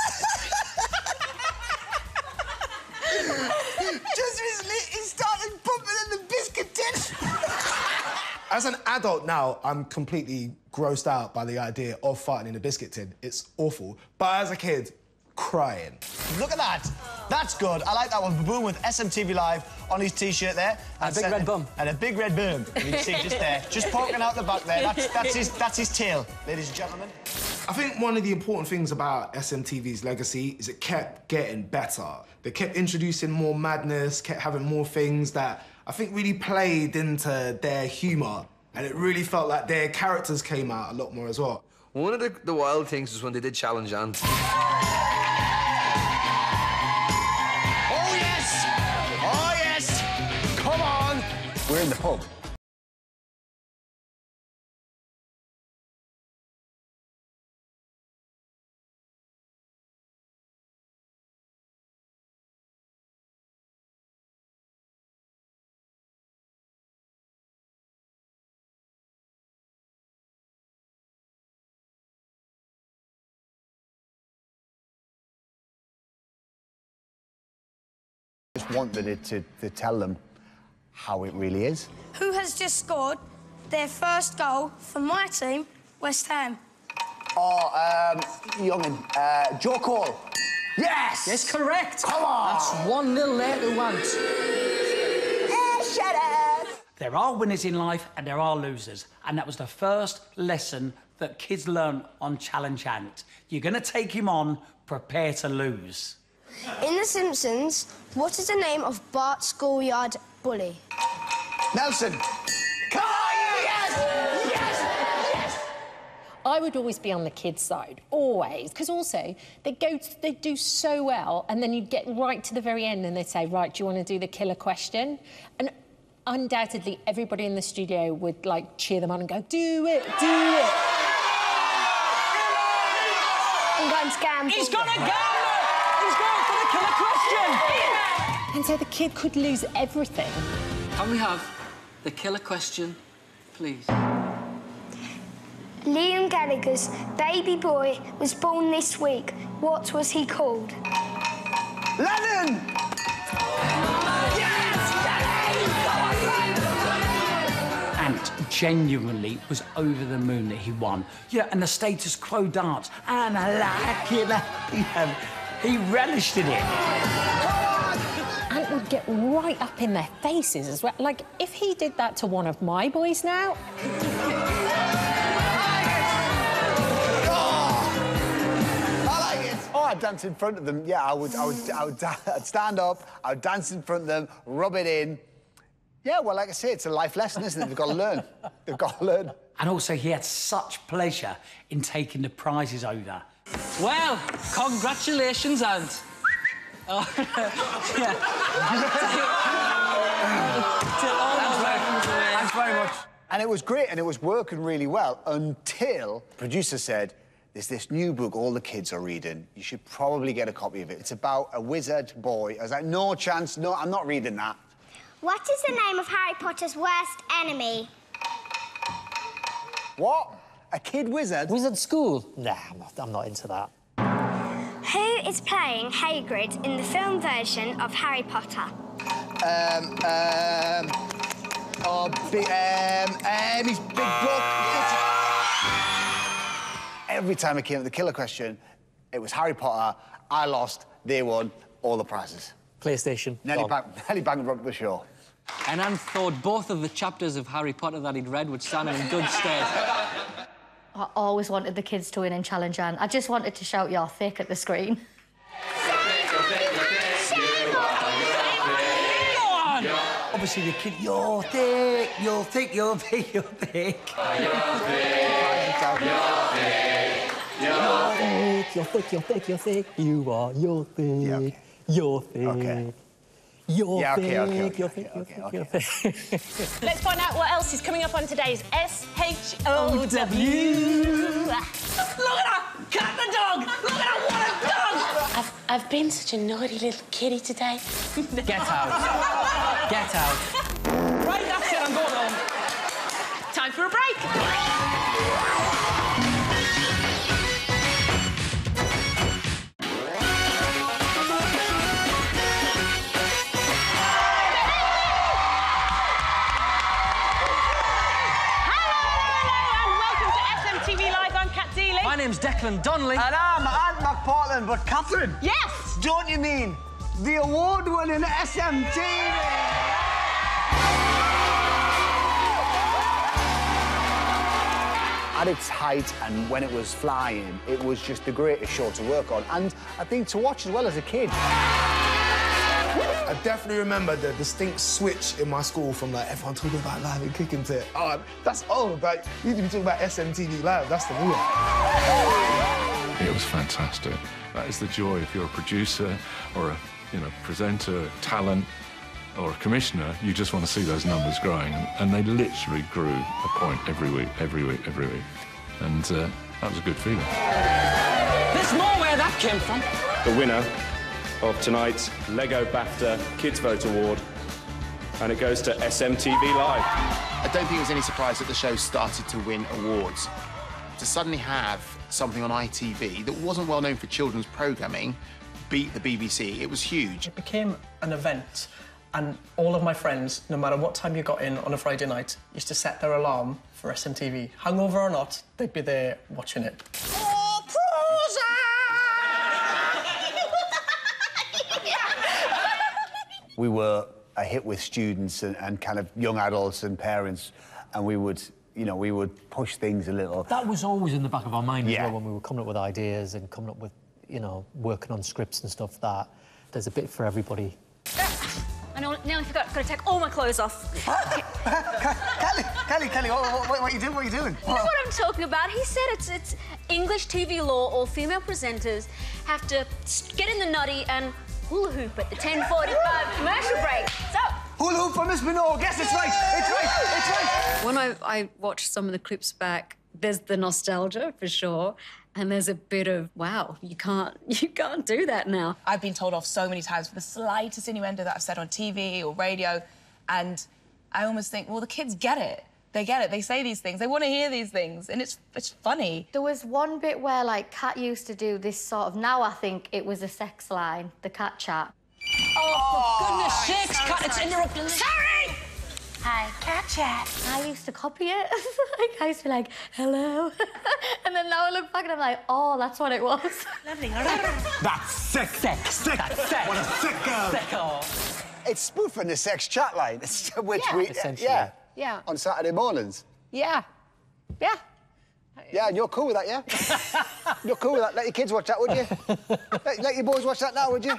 Speaker 8: Just recently he started pumping in the biscuit tin.
Speaker 20: As an adult now, I'm completely grossed out by the idea of farting in a biscuit tin. It's awful. But as a kid, crying.
Speaker 8: Look at that. That's good. I like that one. Baboon with SMTV Live on his T-shirt there.
Speaker 3: And a big red bum.
Speaker 8: And a big red bum. You can see just there. Just poking out the back there. That's his tail, ladies and gentlemen.
Speaker 20: I think one of the important things about SMTV's legacy is it kept getting better. They kept introducing more madness, kept having more things that I think really played into their humour. And it really felt like their characters came out a lot more as well.
Speaker 15: One of the wild things was when they did Challenge Ant.
Speaker 8: Oh, yes! Oh, yes! Come on!
Speaker 1: We're in the pub. Just wanted it to tell them how it really is.
Speaker 21: Who has just scored their first goal for my team, West Ham?
Speaker 8: Oh, young'un. Joe Cole. Yes!
Speaker 2: Yes, correct.
Speaker 8: Come on!
Speaker 2: That's 1-0 there to Ant.
Speaker 8: Shut up!
Speaker 19: There are winners in life and there are losers. And that was the first lesson that kids learn on Challenge Ant. You're going to take him on, prepare to lose.
Speaker 21: In The Simpsons, what is the name of Bart's schoolyard bully?
Speaker 8: Nelson. Come on, yes! Yes!
Speaker 4: I would always be on the kids' side, always, because also they do so well, and then you'd get right to the very end and they'd say, right, do you want to do the killer question? And undoubtedly everybody in the studio would like cheer them on and go, do it, do it.
Speaker 21: I'm going to gamble.
Speaker 2: He's gonna gamble! He's going for the killer question!
Speaker 4: And so the kid could lose everything.
Speaker 2: Can we have the killer question, please?
Speaker 21: Liam Gallagher's baby boy was born this week. What was he called?
Speaker 8: Lennon!
Speaker 19: Ant genuinely was over the moon that he won. Yeah, and the status quo dance. And I like it. He relished in it.
Speaker 4: Ant would get right up in their faces as well. Like, if he did that to one of my boys now...
Speaker 8: I like it.
Speaker 1: I'd dance in front of them. Yeah, I'd stand up, I'd dance in front of them, rub it in. Yeah, well, like I say, it's a life lesson, isn't it? They've got to learn. They've got to learn.
Speaker 19: And also, he had such pleasure in taking the prizes over. Well, congratulations, Ant. Oh, yeah.
Speaker 1: Thanks very much. And it was great, and it was working really well until the producer said, there's this new book all the kids are reading. You should probably get a copy of it. It's about a wizard boy. I was like, no chance, no, I'm not reading that.
Speaker 21: What is the name of Harry Potter's worst enemy?
Speaker 1: What? A kid wizard?
Speaker 3: Wizard school? Nah, I'm not into that.
Speaker 21: Who is playing Hagrid in the film version of Harry Potter?
Speaker 1: His big book. Every time I came to the killer question, it was Harry Potter. I lost. They won all the prizes.
Speaker 3: PlayStation.
Speaker 1: Nearly bankrupt the show.
Speaker 2: And Anne thought both of the chapters of Harry Potter that he'd read would stand him in good stead.
Speaker 12: I always wanted the kids to win in Challenge Anne. I just wanted to shout "You're thick" at the screen.
Speaker 19: Obviously, the kid, you're thick, you're thick, you're thick, you're thick.
Speaker 3: You're thick, you're thick, you're thick. You are, you're thick.
Speaker 1: Yeah, okay.
Speaker 3: You're thick.
Speaker 1: Okay.
Speaker 3: You're
Speaker 1: Yeah,
Speaker 3: thick,
Speaker 1: okay.
Speaker 3: you're thick, you're thick, you're thick.
Speaker 7: Let's find out what else is coming up on today's SHOW.
Speaker 2: Look at her! Cat the dog! Look at her, what a dog!
Speaker 7: I've been such a naughty little kitty today.
Speaker 2: Get out. Get out. Right, that's it, I'm going home.
Speaker 7: Time for a break.
Speaker 2: My name's Declan Donnelly.
Speaker 8: And I'm Ant McPartland, but Catherine.
Speaker 7: Yes!
Speaker 8: Don't you mean the award-winning SMTV?
Speaker 1: At its height and when it was flying, it was just the greatest show to work on. And I think to watch as well as a kid.
Speaker 20: I definitely remember the distinct switch in my school from like everyone talking about Live and Kicking to, oh, that's old, like, you need to be talking about SMTV Live, that's the real.
Speaker 18: It was fantastic. That is the joy if you're a producer or a presenter, talent, or a commissioner. You just want to see those numbers growing, and they literally grew a point every week, and that was a good feeling.
Speaker 2: There's more where that came from.
Speaker 6: The winner of tonight's Lego BAFTA Kids Vote Award, and it goes to SMTV Live.
Speaker 13: I don't think it was any surprise that the show started to win awards. To suddenly have something on ITV that wasn't well known for children's programming beat the BBC, it was huge.
Speaker 22: It became an event, and all of my friends, no matter what time you got in on a Friday night, used to set their alarm for SMTV. Hungover or not, they'd be there watching it.
Speaker 1: We were a hit with students and kind of young adults and parents, and we would push things a little.
Speaker 3: That was always in the back of our mind as
Speaker 1: Yeah.
Speaker 3: well when we were coming up with ideas and coming up with, working on scripts and stuff, that there's a bit for everybody.
Speaker 23: I nearly forgot. I've got to take all my clothes off.
Speaker 8: Kelly, what are you doing? What are you doing?
Speaker 23: You know what I'm talking about? He said it's English TV law. All female presenters have to get in the nutty and hula hoop at the 10:45 commercial break. So.
Speaker 8: Hula hoop for Miss Minogue. Yes, it's right.
Speaker 9: When I watched some of the clips back, there's the nostalgia for sure, and there's a bit of wow, you can't do that now.
Speaker 17: I've been told off so many times for the slightest innuendo that I've said on TV or radio, and I almost think, well, the kids get it. They get it. They say these things. They want to hear these things, and it's funny.
Speaker 12: There was one bit where, like, Kat used to do this sort of... Now I think it was a sex line, the cat chat.
Speaker 2: Oh, for goodness sakes, Kat, it's interrupting.
Speaker 12: Sorry! Hi, cat chat. I used to copy it. Like, I used to be like, hello. And then now I look back and I'm like, oh, that's what it was.
Speaker 23: Lovely.
Speaker 8: That's sick. Sick. What a sick girl.
Speaker 1: It's spoofing the sex chat line, which
Speaker 23: Yeah.
Speaker 1: we...
Speaker 23: Essentially.
Speaker 1: Yeah.
Speaker 23: Yeah.
Speaker 1: On Saturday mornings.
Speaker 23: Yeah.
Speaker 1: Yeah, and you're cool with that, yeah? You're cool with that? Let your kids watch that, would you? let your boys watch that now, would you?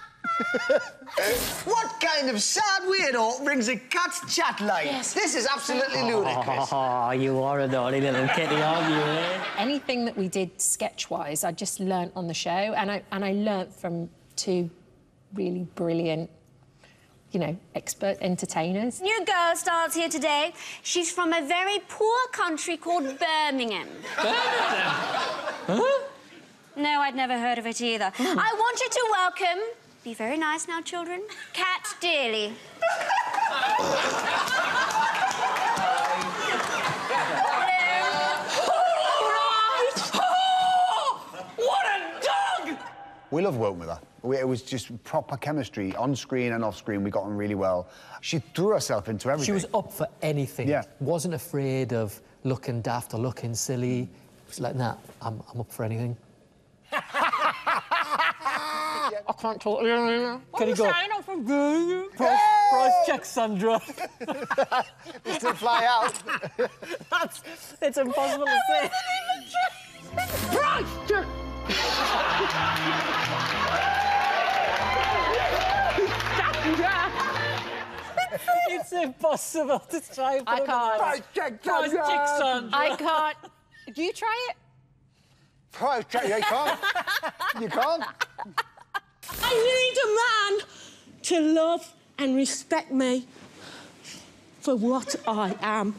Speaker 8: What kind of sad weirdo brings a cat's chat line?
Speaker 4: Yes.
Speaker 8: This is absolutely ludicrous.
Speaker 3: Oh, you are a naughty little kitty, aren't you, eh?
Speaker 4: Anything that we did sketch-wise, I just learnt on the show, and I learnt from two really brilliant, you know, expert entertainers.
Speaker 21: New girl starts here today. She's from a very poor country called Birmingham.
Speaker 3: Birmingham? Huh?
Speaker 21: No, I'd never heard of it either. I want you to welcome... Be very nice now, children. Cat Dearly.
Speaker 19: What a dog!
Speaker 1: We love working with her. It was just proper chemistry, on screen and off screen. We got on really well. She threw herself into everything.
Speaker 3: She was up for anything.
Speaker 1: Yeah.
Speaker 3: Wasn't afraid of looking daft or looking silly. It was like, nah, I'm up for anything.
Speaker 4: I can't talk to you anymore.
Speaker 3: Can you go? Price check, Sandra.
Speaker 1: We still fly out.
Speaker 3: It's impossible to say.
Speaker 19: Price check!
Speaker 3: It's impossible to try and
Speaker 4: I can't.
Speaker 1: Price check,
Speaker 3: Price check, Sandra.
Speaker 4: I can't. Do you try it?
Speaker 1: Price check, you can't. You can't.
Speaker 5: I need a man to love and respect me for what I am.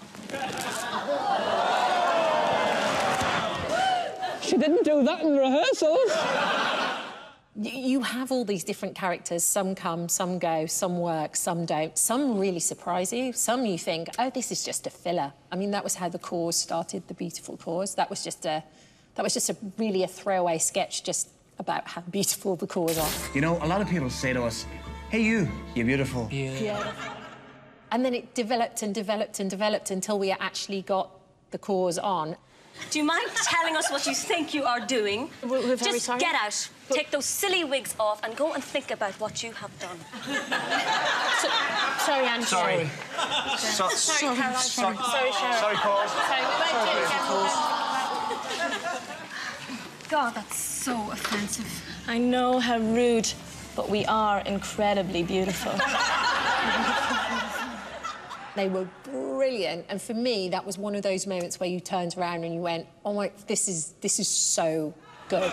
Speaker 2: She didn't do that in rehearsals.
Speaker 4: You have all these different characters. Some come, some go, some work, some don't. Some really surprise you. Some you think, oh, this is just a filler. I mean, that was how The Cause started, The Beautiful Cause. That was just really a throwaway sketch just about how beautiful The Cause are.
Speaker 8: You know, a lot of people say to us, hey, you're beautiful.
Speaker 4: Yeah. And then it developed and developed and developed until we actually got The Cause on.
Speaker 23: Do you mind telling us what you think you are doing?
Speaker 5: We're very
Speaker 23: Just
Speaker 5: sorry.
Speaker 23: get out, take those silly wigs off and go and think about what you have done.
Speaker 5: Sorry, Anne.
Speaker 8: Sorry.
Speaker 5: Sorry, Caroline.
Speaker 8: Sorry,
Speaker 5: Sharon.
Speaker 8: Sorry, Cause.
Speaker 5: Sorry, we won't do it again.
Speaker 23: God, that's so offensive.
Speaker 5: I know how rude, but we are incredibly beautiful.
Speaker 4: They were brilliant, and for me, that was one of those moments where you turned around and you went, "Oh my, this is so good."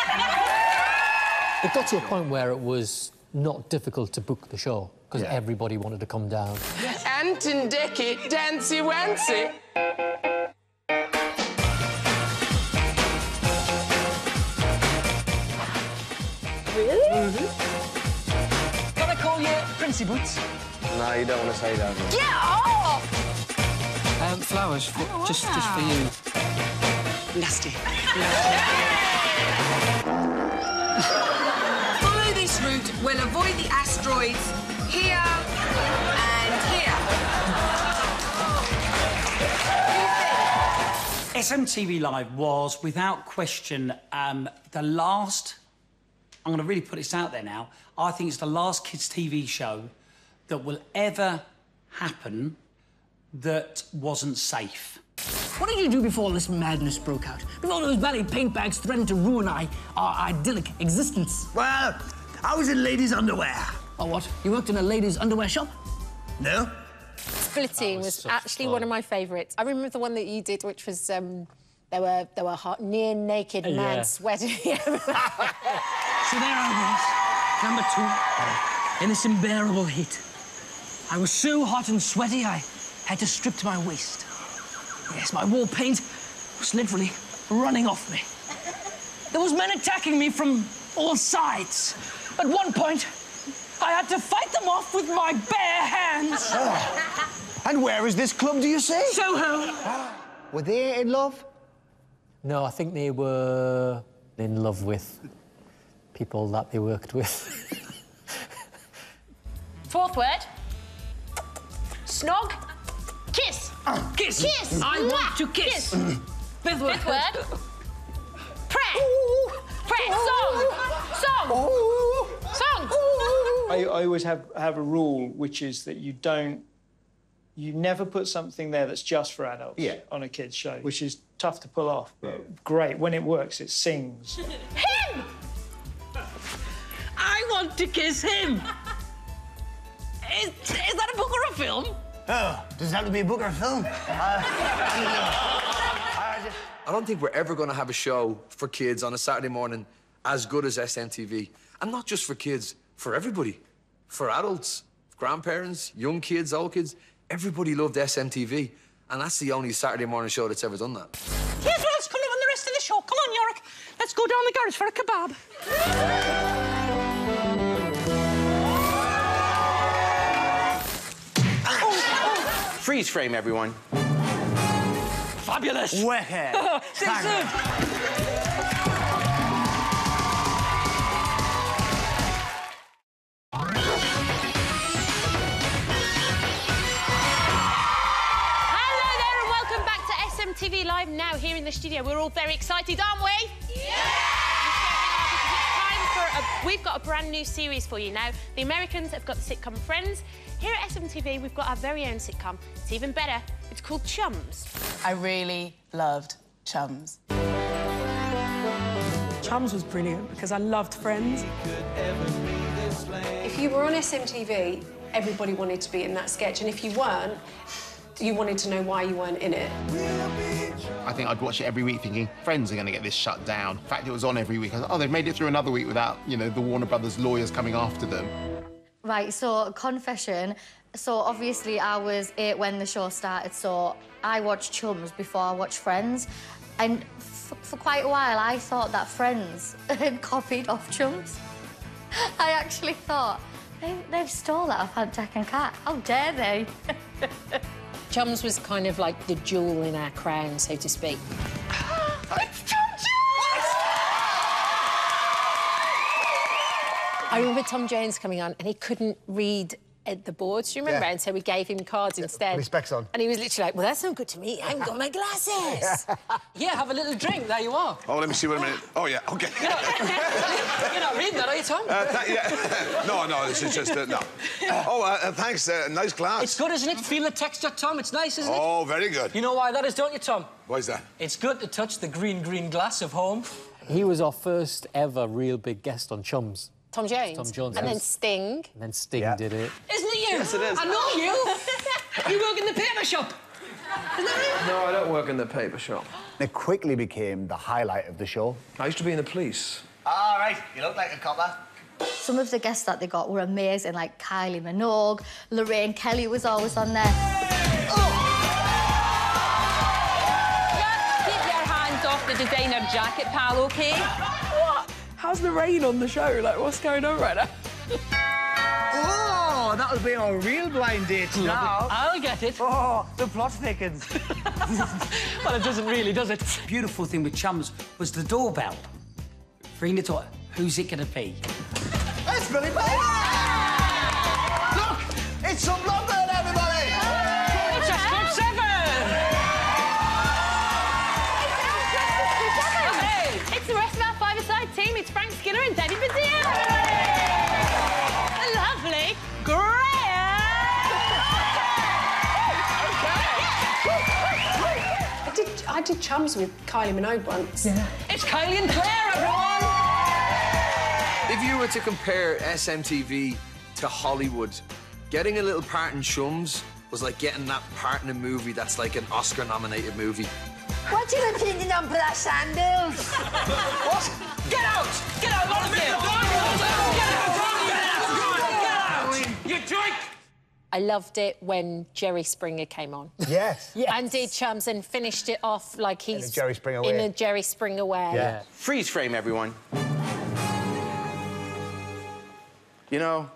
Speaker 3: It got to a point where it was not difficult to book the show because everybody wanted to come down.
Speaker 5: Ant and Dicky, Dancy Wancy.
Speaker 2: Really? Can I call you Princey Boots?
Speaker 15: No, you don't want to say that.
Speaker 2: Get off! Flowers, just for you. Nasty.
Speaker 10: Follow this route. We'll avoid the asteroids here and here.
Speaker 19: SMTV Live was, without question, the last... I'm going to really put this out there now. I think it's the last kids' TV show that will ever happen that wasn't safe.
Speaker 2: What did you do before all this madness broke out? Before those bloody paint bags threatened to ruin our idyllic existence?
Speaker 8: Well, I was in ladies' underwear.
Speaker 2: Oh, what? You worked in a ladies' underwear shop?
Speaker 8: No.
Speaker 4: Splitting was actually one of my favourites. I remember the one that you did, which was there were near naked men sweating.
Speaker 2: So there I was, number 2, in this unbearable heat. I was so hot and sweaty, I had to strip to my waist. Yes, my wall paint was literally running off me. There was men attacking me from all sides. At one point, I had to fight them off with my bare hands.
Speaker 8: And where is this club, do you say?
Speaker 2: Soho.
Speaker 1: Were they in love?
Speaker 3: No, I think they were in love with people that they worked with.
Speaker 23: 4th word. Snog. Kiss.
Speaker 2: Kiss.
Speaker 23: Kiss.
Speaker 2: I want to kiss. 5th word.
Speaker 23: 5th word. Pray. Pray. Song.
Speaker 16: I always have a rule, which is that you don't
Speaker 11: You never put something there that's just for adults on a kids' show, which is tough to pull off, but great. When it works, it sings.
Speaker 5: Him! I want to kiss him. Is that a book or a film?
Speaker 8: Oh, does it have to be a book or a film?
Speaker 15: I don't think we're ever going to have a show for kids on a Saturday morning as good as SMTV. And not just for kids, for everybody. For adults, grandparents, young kids, old kids. Everybody loved SMTV. And that's the only Saturday morning show that's ever done that.
Speaker 5: Here's what else coming up on the rest of the show. Come on, Yorick. Let's go down the garage for a kebab.
Speaker 14: Freeze frame, everyone.
Speaker 2: Fabulous.
Speaker 8: Wicked.
Speaker 2: See you soon.
Speaker 7: SMTV Live now here in the studio. We're all very excited, aren't we? Yeah! We've got a brand new series for you now. The Americans have got the sitcom Friends. Here at SMTV, we've got our very own sitcom. It's even better. It's called Chums.
Speaker 17: I really loved Chums.
Speaker 16: Chums was brilliant because I loved Friends. If you were on SMTV, everybody wanted to be in that sketch, and if you weren't, you wanted to know why you weren't in it.
Speaker 13: I think I'd watch it every week thinking, Friends are going to get this shut down. In fact, it was on every week. I was like, oh, they've made it through another week without, you know, the Warner Brothers lawyers coming after them.
Speaker 12: Right, so confession. So obviously I was 8 when the show started, so I watched Chums before I watched Friends. And for quite a while, I thought that Friends had copied off Chums. I actually thought, they've stole that off Ant, Dec and Cat. How dare they?
Speaker 4: Chums was kind of like the jewel in our crown, so to speak.
Speaker 5: It's Chums!
Speaker 4: I remember Tom Jones coming on and he couldn't read the boards, do you remember?
Speaker 1: Yeah.
Speaker 4: And so we gave him cards instead.
Speaker 1: With his specs on.
Speaker 4: And he was literally like, well, that's not good to me. I haven't got my glasses.
Speaker 2: Yeah, have a little drink. There you are.
Speaker 24: Oh, let me see. Wait a minute. Oh, yeah, OK.
Speaker 2: You're not reading that, are you, Tom?
Speaker 24: Yeah. No, this is just... no. Oh, thanks. Nice glass.
Speaker 2: It's good, isn't it? Feel the texture, Tom. It's nice, isn't it?
Speaker 24: Oh, very good.
Speaker 2: You know why that is, don't you, Tom?
Speaker 24: Why is that?
Speaker 2: It's good to touch the green, green glass of home.
Speaker 3: He was our first ever real big guest on Chums.
Speaker 4: Tom Jones?
Speaker 3: Tom Jones.
Speaker 4: And then Sting.
Speaker 3: And then Sting did it.
Speaker 2: Isn't it you?
Speaker 24: Yes, it is.
Speaker 2: I know you. You work in the paper shop. Isn't that it?
Speaker 15: No, I don't work in the paper shop.
Speaker 1: It quickly became the highlight of the show.
Speaker 15: I used to be in the police.
Speaker 8: All right, you look like a copper.
Speaker 12: Some of the guests that they got were amazing, like Kylie Minogue, Lorraine Kelly was always on there.
Speaker 7: Keep your hands off the designer jacket, pal, OK?
Speaker 16: What? How's the rain on the show? Like, what's going on right now?
Speaker 8: Oh, that was being a real blind date now.
Speaker 2: I'll get it.
Speaker 8: Oh, the plot thickens.
Speaker 2: Well, it doesn't really, does it?
Speaker 19: The beautiful thing with Chums was the doorbell. Ring the door. Who's it going to be?
Speaker 8: It's Billy Bates! Look, it's some London, everybody!
Speaker 2: It's a Club 7!
Speaker 7: Hey, it's the rest of our five-a-side team. It's Frank Skinner and Danny Padilla. Lovely.
Speaker 16: I did Chums with Kylie Minogue once.
Speaker 2: Yeah. It's Kylie and Claire, everyone!
Speaker 15: If you were to compare SMTV to Hollywood, getting a little part in Chums was like getting that part in a movie that's like an Oscar-nominated movie.
Speaker 5: What's your opinion on brass sandals?
Speaker 2: What? Get out! Get out, all of you! Get out! You drink!
Speaker 4: I loved it when Jerry Springer came on.
Speaker 1: Yes.
Speaker 4: And did Chums and finished it off like he's...
Speaker 1: In a Jerry Springer way.
Speaker 4: In a Jerry Springer way.
Speaker 14: Yeah. Freeze frame, everyone. You know,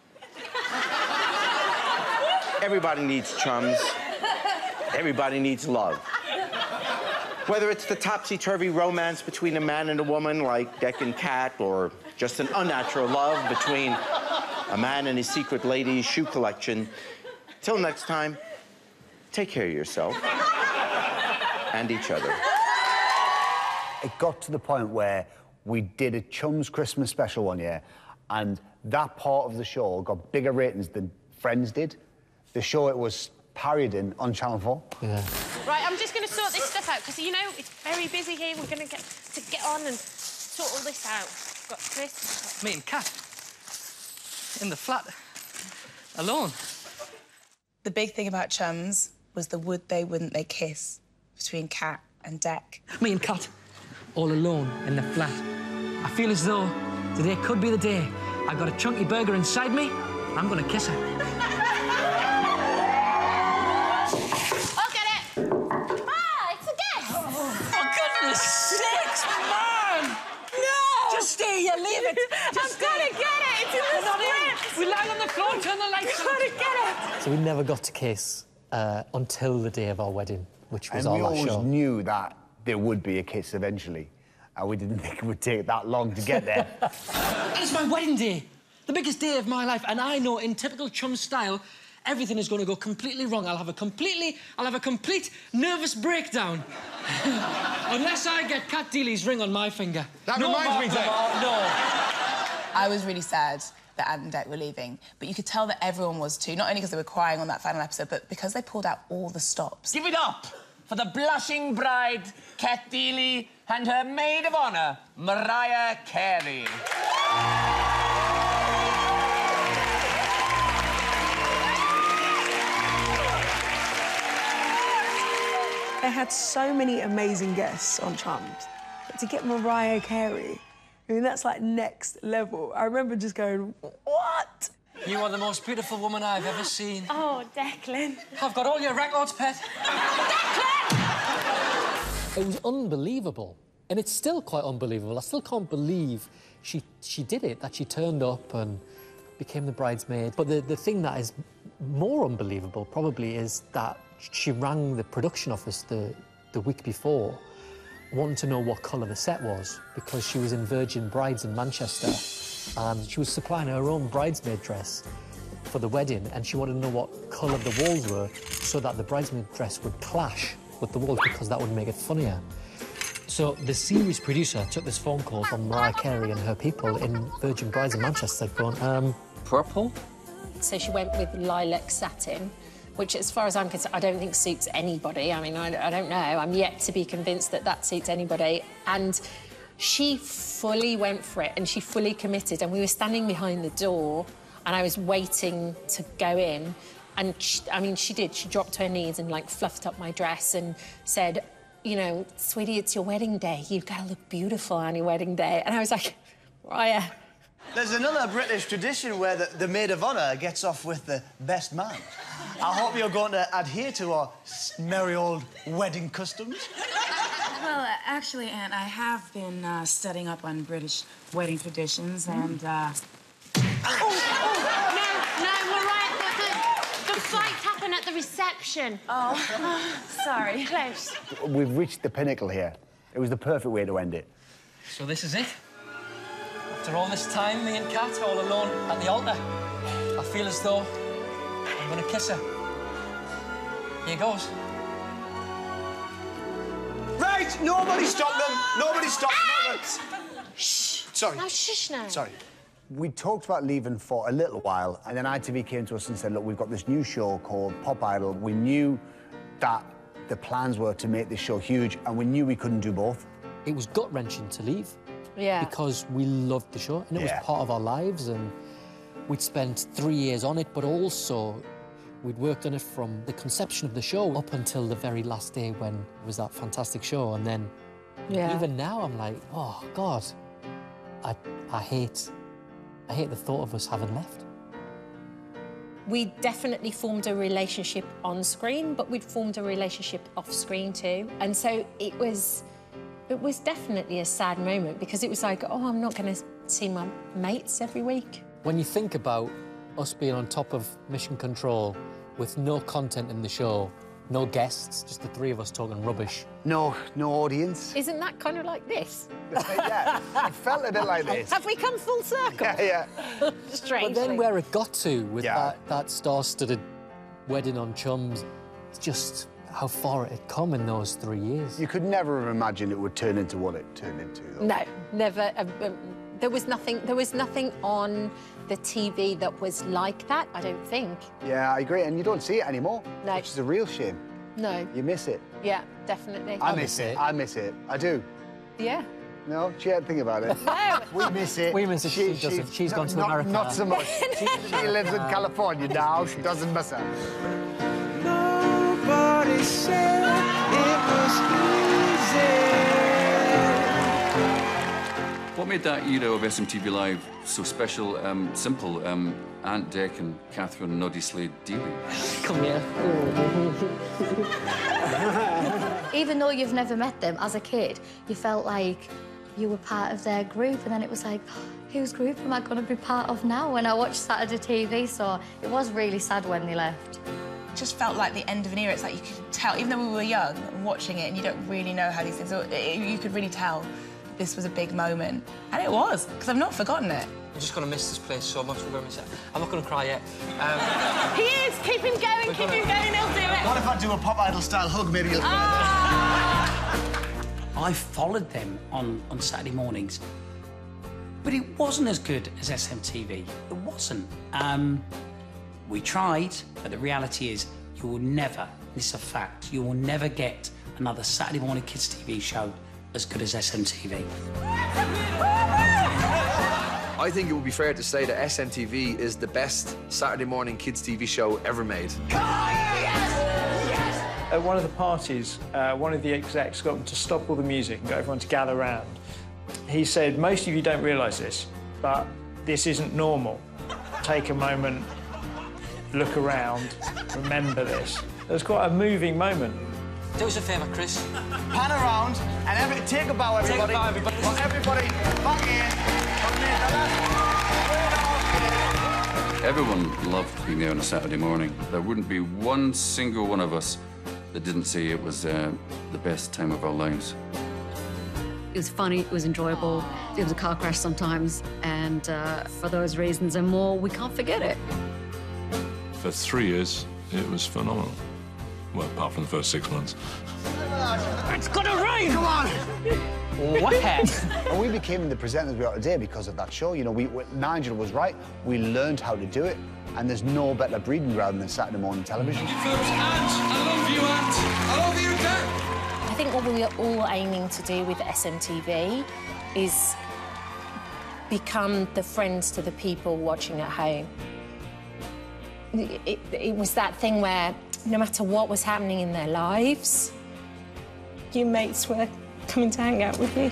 Speaker 14: everybody needs chums. Everybody needs love. Whether it's the topsy-turvy romance between a man and a woman like Dec and Cat, or just an unnatural love between a man and his secret lady's shoe collection. Till next time, take care of yourself and each other.
Speaker 1: It got to the point where we did a Chums Christmas special one year, and that part of the show got bigger ratings than Friends did. The show, it was parodying on Channel 4.
Speaker 3: Yeah.
Speaker 7: Right, I'm just going to sort this stuff out, because, you know, it's very busy here. We're going to get on and sort all this out. Got Chris.
Speaker 2: Me and Kat. In the flat. Alone.
Speaker 17: The big thing about Chums was the would they, wouldn't they kiss between Kat and Dec.
Speaker 2: Me and Kat, all alone in the flat. I feel as though today could be the day. I've got a chunky burger inside me. I'm going to kiss her.
Speaker 7: I'll get it. Ah, it's a guess.
Speaker 2: For goodness sakes, man!
Speaker 5: No!
Speaker 2: Just stay here, leave it.
Speaker 5: I've got to get it. It's in the script.
Speaker 2: We lie on the floor, turn the lights on.
Speaker 5: I've got to get it.
Speaker 3: So we never got to kiss until the day of our wedding, which was our last show.
Speaker 1: And we always knew that there would be a kiss eventually. And we didn't think it would take that long to get there.
Speaker 2: It's my wedding day. The biggest day of my life, and I know in typical Chum style, everything is going to go completely wrong. I'll have a complete nervous breakdown. Unless I get Kat Deely's ring on my finger.
Speaker 8: That reminds me, Dec.
Speaker 2: No.
Speaker 17: I was really sad that Anne and Dec were leaving, but you could tell that everyone was too, not only because they were crying on that final episode, but because they pulled out all the stops.
Speaker 6: Give it up for the blushing bride, Kat Deely, and her maid of honour, Mariah Carey.
Speaker 5: They had so many amazing guests on Chums. But to get Mariah Carey, I mean, that's like next level. I remember just going, what?
Speaker 2: You are the most beautiful woman I've ever seen.
Speaker 7: Oh, Declan.
Speaker 2: I've got all your records, pet.
Speaker 3: It was unbelievable. And it's still quite unbelievable. I still can't believe she did it, that she turned up and became the bridesmaid. But the thing that is more unbelievable probably is that she rang the production office the week before, wanting to know what colour the set was, because she was in Virgin Brides in Manchester, and she was supplying her own bridesmaid dress for the wedding, and she wanted to know what colour the walls were so that the bridesmaid dress would clash with the walls, because that would make it funnier. So the series producer took this phone call from Mariah Carey and her people in Virgin Brides in Manchester going, purple?
Speaker 4: So she went with lilac satin, which, as far as I'm concerned, I don't think suits anybody. I mean, I don't know. I'm yet to be convinced that that suits anybody. And she fully went for it, and she fully committed. And we were standing behind the door, and I was waiting to go in. And, she did. She dropped to her knees and, like, fluffed up my dress and said, you know, sweetie, it's your wedding day. You've got to look beautiful on your wedding day. And I was like, Mariah.
Speaker 8: There's another British tradition where the maid of honour gets off with the best man. I hope you're going to adhere to our merry old wedding customs.
Speaker 18: Well, actually, Aunt, I have been studying up on British wedding traditions, and,
Speaker 7: No, Mariah, the fight happened at the reception.
Speaker 18: Oh, sorry.
Speaker 7: Close.
Speaker 1: We've reached the pinnacle here. It was the perfect way to end it.
Speaker 2: So this is it. After all this time, me and Kat all alone at the altar, I feel as though I'm going to kiss her. Here goes.
Speaker 8: Right, nobody stop them. Nobody stop them.
Speaker 7: Shh.
Speaker 8: Sorry.
Speaker 7: No, shush now.
Speaker 8: Sorry.
Speaker 1: We talked about leaving for a little while, and then ITV came to us and said, look, we've got this new show called Pop Idol. We knew that the plans were to make this show huge, and we knew we couldn't do both.
Speaker 3: It was gut-wrenching to leave.
Speaker 4: Yeah.
Speaker 3: Because we loved the show, and it was part of our lives, and we'd spent 3 years on it, but also we'd worked on it from the conception of the show up until the very last day when it was that fantastic show. And then even now I'm like, oh, God, I hate the thought of us having left.
Speaker 4: We definitely formed a relationship on screen, but we'd formed a relationship off screen too. And so it was definitely a sad moment, because it was like, oh, I'm not going to see my mates every week.
Speaker 3: When you think about us being on top of Mission Control with no content in the show, no guests, just the three of us talking rubbish.
Speaker 1: No audience.
Speaker 4: Isn't that kind of like this?
Speaker 1: Yeah, it felt a bit like this.
Speaker 4: Have we come full circle?
Speaker 1: Yeah.
Speaker 4: Strangely.
Speaker 3: But then where it got to with that star-studded wedding on Chums, it's just how far it had come in those 3 years.
Speaker 1: You could never have imagined it would turn into what it turned into, though.
Speaker 4: No, never. There was nothing on the TV that was like that, I don't think.
Speaker 1: Yeah, I agree, and you don't see it anymore.
Speaker 4: No.
Speaker 1: Which is a real shame.
Speaker 4: No.
Speaker 1: You miss it.
Speaker 4: Yeah, definitely.
Speaker 1: I miss it. I miss it. I do.
Speaker 4: Yeah.
Speaker 1: No, she hadn't think about it.
Speaker 4: No.
Speaker 1: We miss it.
Speaker 3: We miss it. She doesn't. She's gone to America.
Speaker 1: Not so much. She lives in California now. She doesn't miss her.
Speaker 9: Nobody said it was easy.
Speaker 20: What made that era of SMTV Live so special? Simple. Aunt Dick and Catherine Noddy Slade Dealey.
Speaker 3: Come here.
Speaker 12: Even though you've never met them, as a kid, you felt like you were part of their group, and then it was like, whose group am I going to be part of now when I watch Saturday TV? So it was really sad when they left.
Speaker 17: It just felt like the end of an era. It's like you could tell, even though we were young and watching it and you don't really know how these things are, you could really tell this was a big moment. And it was, because I've not forgotten it.
Speaker 2: I'm just going to miss this place so much. We're going to miss it. I'm not going to cry yet.
Speaker 7: He is. Keep him going, keep him going, he'll do it.
Speaker 8: What if I do a Pop Idol-style hug? Maybe you'll...
Speaker 19: I followed them on Saturday mornings, but it wasn't as good as SMTV. It wasn't. We tried, but the reality is you will never, this is a fact, you will never get another Saturday morning kids TV show as good as SMTV.
Speaker 15: I think it would be fair to say that SMTV is the best Saturday morning kids TV show ever made.
Speaker 11: At one of the parties, one of the execs got them to stop all the music and got everyone to gather round. He said, most of you don't realise this, but this isn't normal. Take a moment, look around, remember this. It was quite a moving moment.
Speaker 2: Do us a favour, Chris.
Speaker 8: Pan around and take a bow, everybody.
Speaker 2: Take a bow, everybody.
Speaker 8: Well, everybody, back in.
Speaker 20: Everyone loved being there on a Saturday morning. There wouldn't be one single one of us that didn't say it was the best time of our lives.
Speaker 21: It was funny, it was enjoyable, it was a car crash sometimes, and for those reasons and more, we can't forget it.
Speaker 22: For 3 years, it was phenomenal. Well, apart from the first 6 months.
Speaker 2: It's gonna rain!
Speaker 8: Come on!
Speaker 2: What?
Speaker 1: And we became the presenters we are today because of that show. You know, Nigel was right. We learned how to do it, and there's no better breeding ground than Saturday morning television.
Speaker 9: Folks, Aunt, I love you, Aunt. I love you, Dad.
Speaker 4: I think what we are all aiming to do with SMTV is become the friends to the people watching at home. It was that thing where no matter what was happening in their lives, your mates were coming to hang out with you.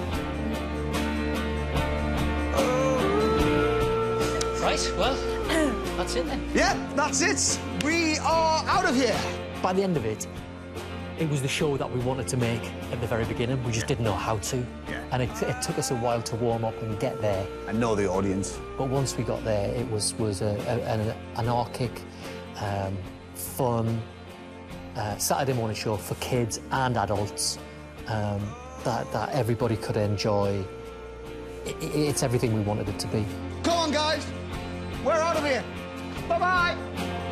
Speaker 2: Right, well, that's it then.
Speaker 8: Yeah, that's it. We are out of here.
Speaker 3: By the end of it, it was the show that we wanted to make at the very beginning. We just didn't know how to.
Speaker 1: Yeah.
Speaker 3: And it took us a while to warm up and get there.
Speaker 1: And know the audience.
Speaker 3: But once we got there, it was an anarchic, fun Saturday morning show for kids and adults that everybody could enjoy. It's everything we wanted it to be.
Speaker 8: Come on, guys. We're out of here. Bye-bye.